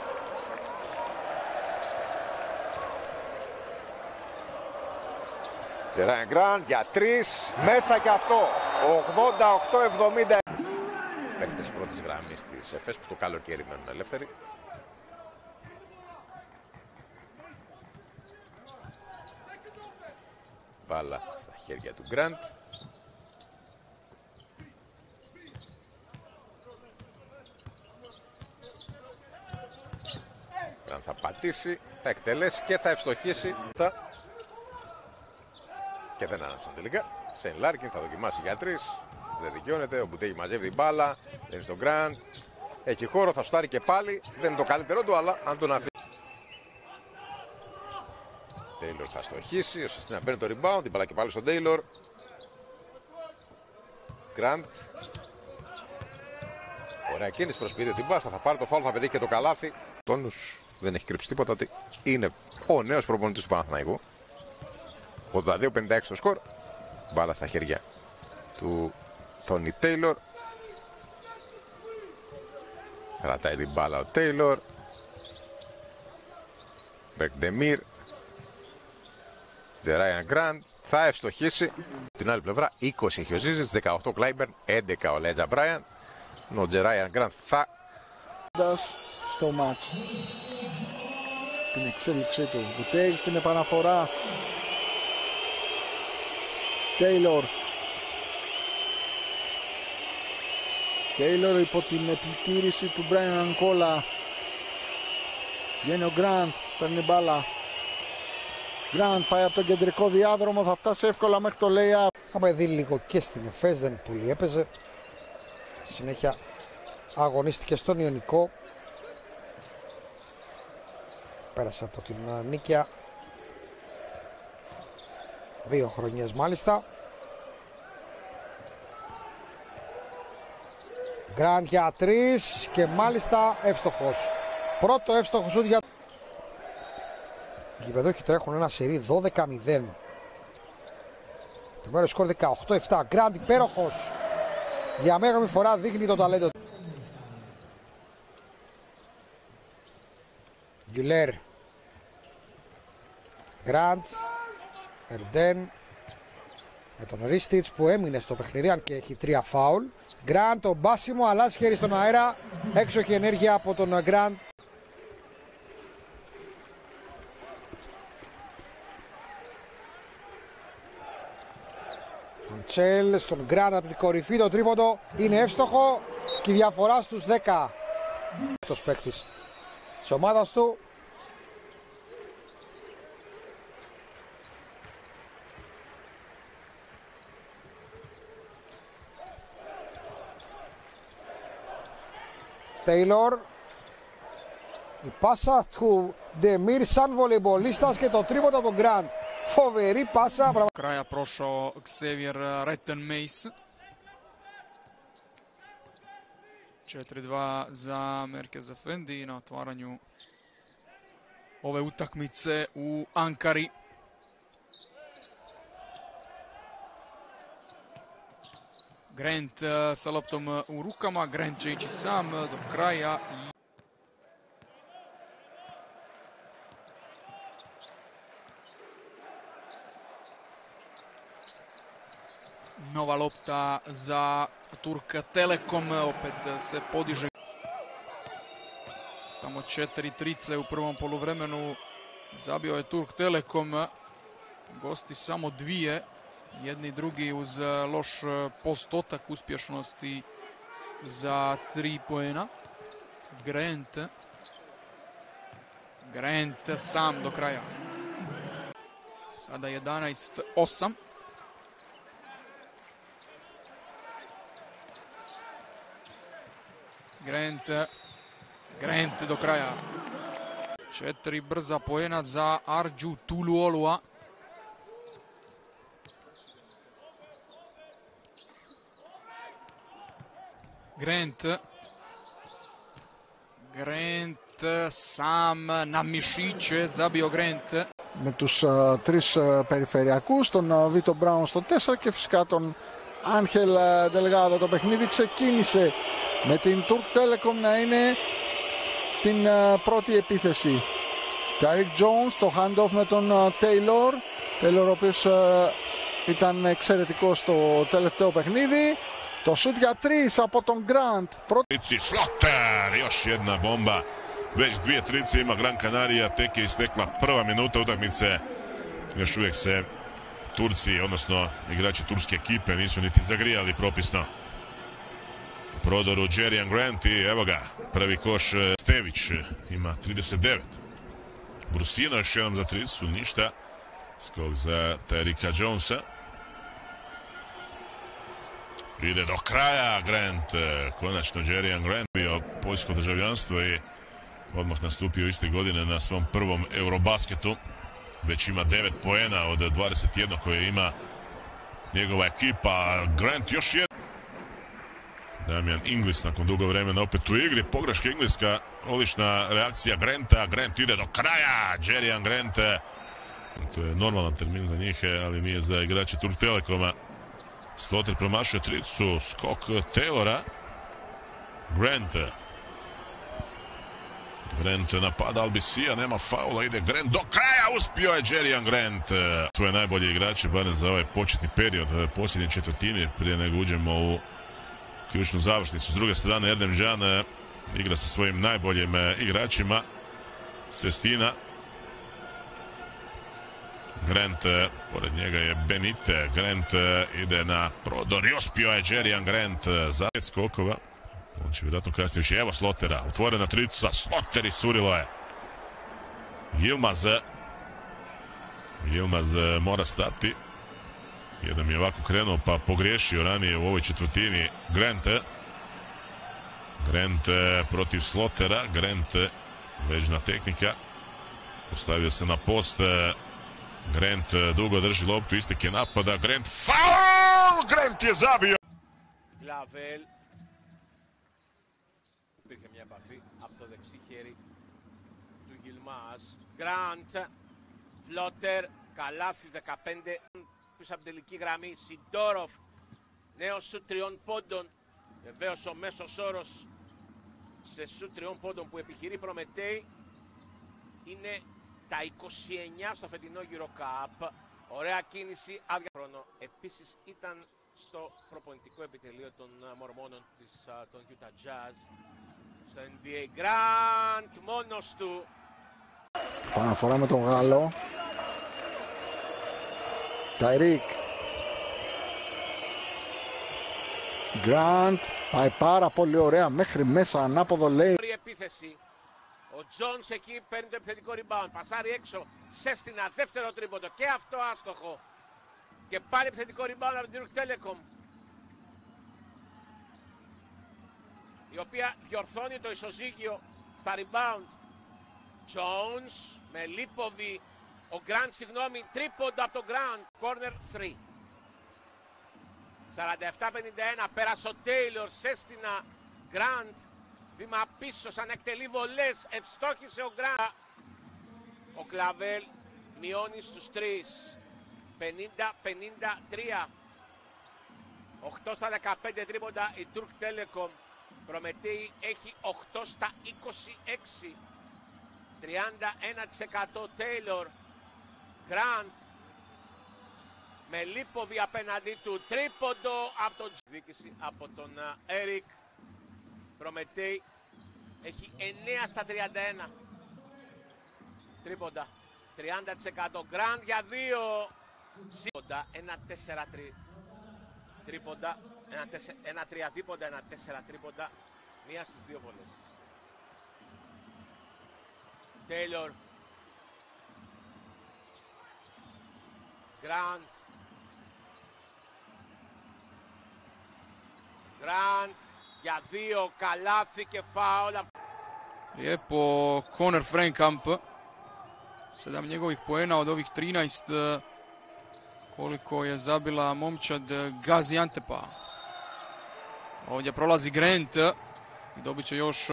Τζέραιαν Γκραντ για 3, μέσα και αυτό, 88-70. Παίχτες πρώτης γραμμής της ΕΦΕΣ που το καλοκαίρι μένουν ελεύθεροι. Μπάλα στα χέρια του Γκραντ. Γκραντ θα πατήσει, θα εκτελέσει και θα ευστοχίσει. Και δεν άναψαν τελικά. Σεν Λάρκιν θα δοκιμάσει για 3. Δεν δικαιώνεται. Ο Μπουτέγι μαζεύει την μπάλα. Δεν είναι στον Γκραντ. Έχει χώρο, θα σουτάρει και πάλι. Δεν είναι το καλύτερό του, αλλά αν τον αφήσει. Τέιλορ θα στοχίσει. Ο Σεστίνα παίρνει το rebound. Την μπάλα και πάλι στον Τέιλορ. Γκραντ. Ωραία κίνηση, προσποιείται την πάσα. Θα πάρει το φάουλ, θα πετύχει και το καλάθι. Τόνους δεν έχει κρύψει τίποτα ότι είναι ο νέος προπονητής του Παναθηναϊκού. 82-56 το σκορ. Μπάλα στα χέρια του Τόνι Τέιλορ. Κρατάει την μπάλα ο Τέιλορ. Μπερκντεμίρ. Τζέραιαν Γκραντ. Θα ευστοχίσει. Την άλλη πλευρά 20 έχει ο Ζίζιτς, 18 Κλάιμπερν, 11 ο Λέτζα Μπράιαν. Ο Τζέραιαν Γκραντ θα Στο μάτς. Στην εξέλιξή του. Μπουτέιγ στην επαναφορά. Τέιλορ. Τέιλορ υπό την επιτήρηση του Μπράιαν Ανκόλα. Βγαίνει ο Γκραντ, παίρνει μπάλα. Γκραντ πάει από τον κεντρικό διάδρομο, θα φτάσει εύκολα μέχρι το lay-up. Είχαμε δει λίγο και στην ΕΦΕΣ, δεν πολύ έπαιζε. Συνέχεια αγωνίστηκε στον Ιωνικό. Πέρασε από την Νίκαια. 2 χρονιές μάλιστα. Γκραντ για 3 και μάλιστα εύστοχος. Πρώτο εύστοχο σούτ για... Οι γηπεδόχοι τρέχουν ένα σερί 12-0. Primero σκορ 18-7. Γκραντ υπέροχος. Για μέγαμη φορά δείχνει το ταλέντο. Γκουλέρ. Γκραντ. Ερντέν. Με τον Ρίστιτς που έμεινε στο παιχνίδι αν και έχει 3 φάουλ. Γκραντ, το μπάσιμο, αλλάζει χέρι στον αέρα. Έξοχη ενέργεια από τον Γκραντ. Τον Τσέλ στον Γκραντ από την κορυφή, το τρίποντο είναι εύστοχο και η διαφορά στους 10. Αυτός παίκτης της ομάδας του. Τέιλορ. Η πάσα του Ντεμίρ σαν βολεϊμπολίστας και το τρίποντο από τον Γκραντ. Φοβερή πάσα. Kraja prošao Xavier Rettenmeis. 4-2 za Merkez Efendi na otvaranju ove utakmice u Ankari. Grant sa loptom u rukama, Grant će ići sam do kraja. Nova lopta za Turk Telekom, opet se podiže. Samo 4 trice u prvom poluvremenu zabio je Turk Telekom. Gosti samo 2. Jedni i drugi uz loš postotak uspješnosti za 3 poena. Grant sam do kraja. Sada 11-8. Grant do kraja. 4 brza poena za Arđu Tuluolua. Grant sam na mišiće zabio Grant. Με τους 3 περιφερειακούς, τον Βίτο Μπράουν στο 4 και φυσικά τον Άγχελ Ντελγάδο. Το παιχνίδι ξεκίνησε με την Turk Telecom να είναι στην πρώτη επίθεση. Τάρικ Jones, το hand-off με τον Taylor. Taylor ο οποίος ήταν εξαιρετικός στο τελευταίο παιχνίδι. Το šut για 3 από τον Grant. Sloter, još jedna bomba. Već 2 trice ima Gran Canaria, tek je istekla prva minuta utakmice. Još uvijek se Turci, odnosno igrači turske ekipe, nisu niti zagrijali propisno. U prodoru Jerian Grant i evo ga, prvi koš Stević ima 39. Brusino još jednom za tricu, ništa. Skok za Tyrika Jonesa. Ide do kraja Grant, konačno Jerian Grant bio poljsko državljanstvo i odmah nastupio iste godine na svom prvom Eurobasketu. Već ima 9 poena od 21 koje ima njegova ekipa. Grant još jedan. Damian Inglis nakon dugo vremena opet u igri. Pogreška Ingleska, odlična reakcija Granta. Grant ide do kraja. Jerian Grant. To je normalan termin za njih, ali nije za igrače Turk Telekoma. Sloter promašuje tricu. Skok Taylora. Grant napada Albisija, nema faula, ide Grant do kraja, uspio je Jerian Grant. Svoje najbolje igrače, barem za ovaj početni period, posljednje četvrtine, prije nego uđemo u ključnu završnicu. S druge strane, Erdem Can Igra sa svojim najboljim igračima. Sestina. Grant, pored njega je Benite. Grant ide na prodor i uspio je Jerian Grant za 5 skokova. On će vjerojatno kasnije ući. Evo Slotera, otvorena trica, Sloter isurilo je. Yilmaz mora stati. Jedan je ovako krenuo pa pogriješio ranije u ovoj četvrtini Grant protiv Slotera. Grant, vežna tehnika. Postavio se na post. Grant dugo drži loptu, istek je napada. Grant, faul! Grant je zabio! Κλαβέλ. Υπήρχε μια επαφή από το δεξί χέρι του Yilmaz. Grant, Φλότερ, καλάθι 15 πίσω από την τελική γραμμή. Σιντόροφ, νέο σουτ 3 πόντων. Βεβαίως ο μέσος όρος σε σουτ 3 πόντων που επιχειρεί Προμετέη είναι τα 29 στο φετινό EuroCup. Ωραία κίνηση, άδεια χρόνο. Επίσης ήταν στο προπονητικό επιτελείο των Μορμόνων των Utah Jazz. Στο NBA. Grant μόνος του. Παναφορά με τον Γάλλο. Ταϊρίκ. Grant πάει πάρα πολύ ωραία μέχρι μέσα, ανάποδο λέει. Επίθεση. Ο Τζόνς εκεί παίρνει το επιθετικό rebound. Πασάρει έξω. Σέστινα, δεύτερο τρίποντο. Και αυτό άστοχο. Και πάλι επιθετικό rebound από την Duke Telecom. Η οποία διορθώνει το ισοζύγιο στα rebound. Jones με Λίποβι. Ο Grant, συγγνώμη, τρίποντο από τον Grant. Corner 3. 47-51. Πέρασε ο Taylor. Σέστινα. Grant. Βήμα πίσω σαν εκτελεί βολές. Ευστόχησε ο Grant. Ο Κλαβέλ μειώνει στους 3. 50-53. 8 στα 15 τρίποντα η Turk Telecom. Προμετέη έχει 8 στα 26. 31% Taylor. Grant με Λίποβι απέναντί του. Τρίποντο από τον διοίκηση από τον Eric. Προμετέη έχει 9 στα 31. Τρίποντα. 30%. Grant για 2. Τρίποντα. 1-4 τρίποντα. 1-3 δίποντα. 1-4 τρίποντα. Μία στις 2 βολές. Taylor. Grant. Grant για 2, καλάθι και φάουλ. Lijepo Conor Frankamp. 7 njegovih poena od ovih 13 koliko je zabila momčad Gaziantepa. Ovdje prolazi Grant i dobit će još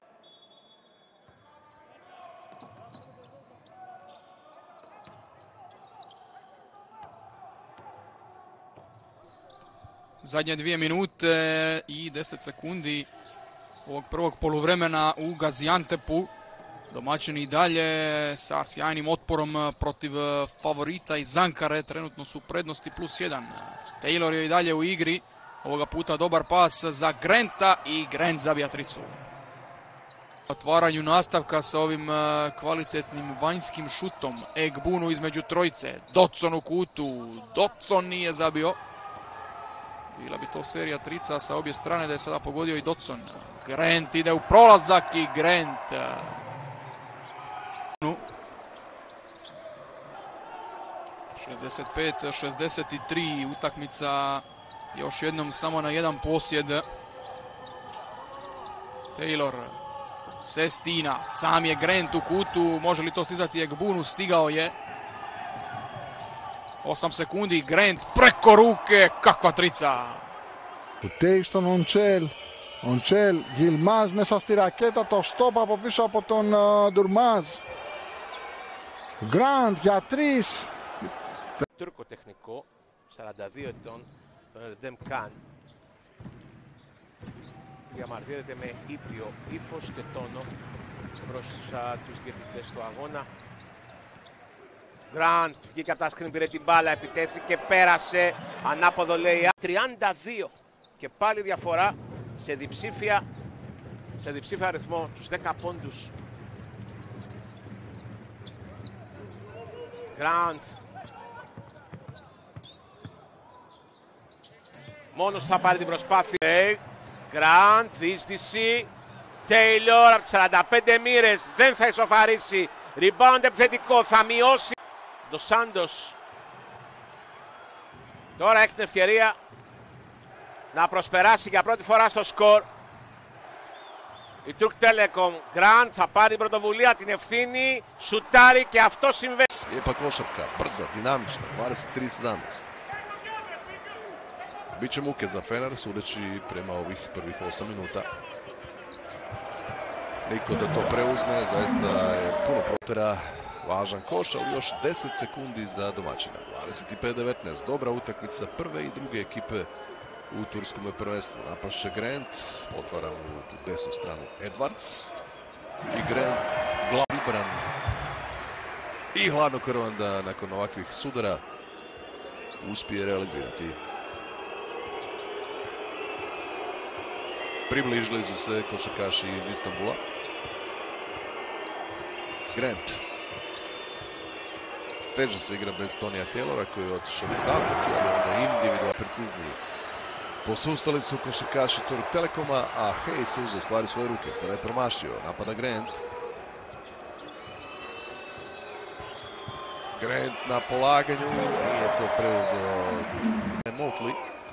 zadnje 2 minute i 10 sekundi ovog prvog poluvremena u Gaziantepu. Domaćini i dalje sa sjajnim otporom protiv favorita iz Ankare. Trenutno su u prednosti +1. Taylor je i dalje u igri. Ovoga puta dobar pas za Granta i Grant zabija tricu. Otvaranju nastavka sa ovim kvalitetnim vanjskim šutom. Egbunu između trojice. Dotson u kutu. Dotson nije zabio. Bila bi to serija trica sa obje strane da je sada pogodio i Dotson. Grant ide u prolazak i Grant. 65-63 utakmica. Još jednom samo na jedan posjed. Taylor. Sestina. Sam je Grant u kutu. Može li to stizati Egbunu? Stigao je. 8 sekundi, Grant preko ruke, kakva trica! Πουτέι στον Οντσέλ. Οντσέλ, Yilmaz μέσα στη ρακέτα, το στόπ από πίσω από τον Ντουρμάζ. Grant για 3. Τούρκο τεχνικό, 42 ετών, τον Erdem Kan. Διαμαρτύρεται με ήπιο ύφος και τόνο προς τους διαιτητές του αγώνα. Grant βγήκε από τα σκριν, πήρε την μπάλα, επιτέθηκε, πέρασε, ανάποδο λέει 32 και πάλι διαφορά σε διψήφια σε διψήφιο αριθμό τους 10 πόντους. Grant. Μόνος θα πάρει την προσπάθεια. Grant, διείστηση. Taylor από τις 45 μοίρες, δεν θα ισοφαρίσει. Rebound επιθετικό, θα μειώσει. Dos Santos. Τώρα έχει την ευκαιρία να προσπεράσει για πρώτη φορά στο σκορ. Η Turk Telekom. Grant θα πάρει την πρωτοβουλία, την ευθύνη, σουτάρει και αυτό συμβαίνει. Lijepa košarka, brza, dinamična, 23-17. Biće muke za Fener, sudeći prema ovih prvih 8 minuta. Niko da to preuzme, zaista je puno protera, važan koš, ali još 10 sekundi za domaćina. 25-19, dobra utakmica prve i druge ekipe u turskom prvenstvu. Napašće Grant, otvara u desnu stranu Edwards i Grant glavibran i hladnokrvan da nakon ovakvih sudara uspije realizirati. Približili su se košarkaši iz Istanbula. Grant. Teže se igra bez Tonija Taylora koji je otišao u katutu, ali onda individualno precizniji. Posustali su košarkaši Turk Telekoma, a Hayes uzeo stvari svoje ruke. Sada je promašio. Napada Grant. Grant na polaganju. Nije to preuzeo Motley.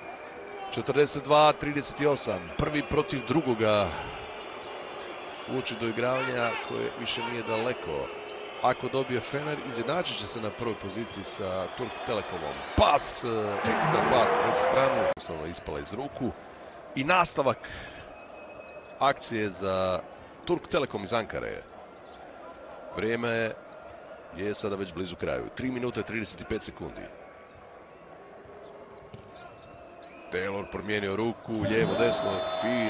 42-38. Prvi protiv drugoga. Uoči do igravanja koje više nije daleko. Ako dobije Fener, izjednačit će se na prvoj poziciji sa Turk Telekomom. Pas, ekstra pas na desnu stranu. Jednostavno ispala iz ruku. I nastavak akcije za Turk Telekom iz Ankare. Vrijeme je sada već blizu kraju. 3 minute 35 sekundi. Taylor promijenio ruku, lijevo, desno, fin.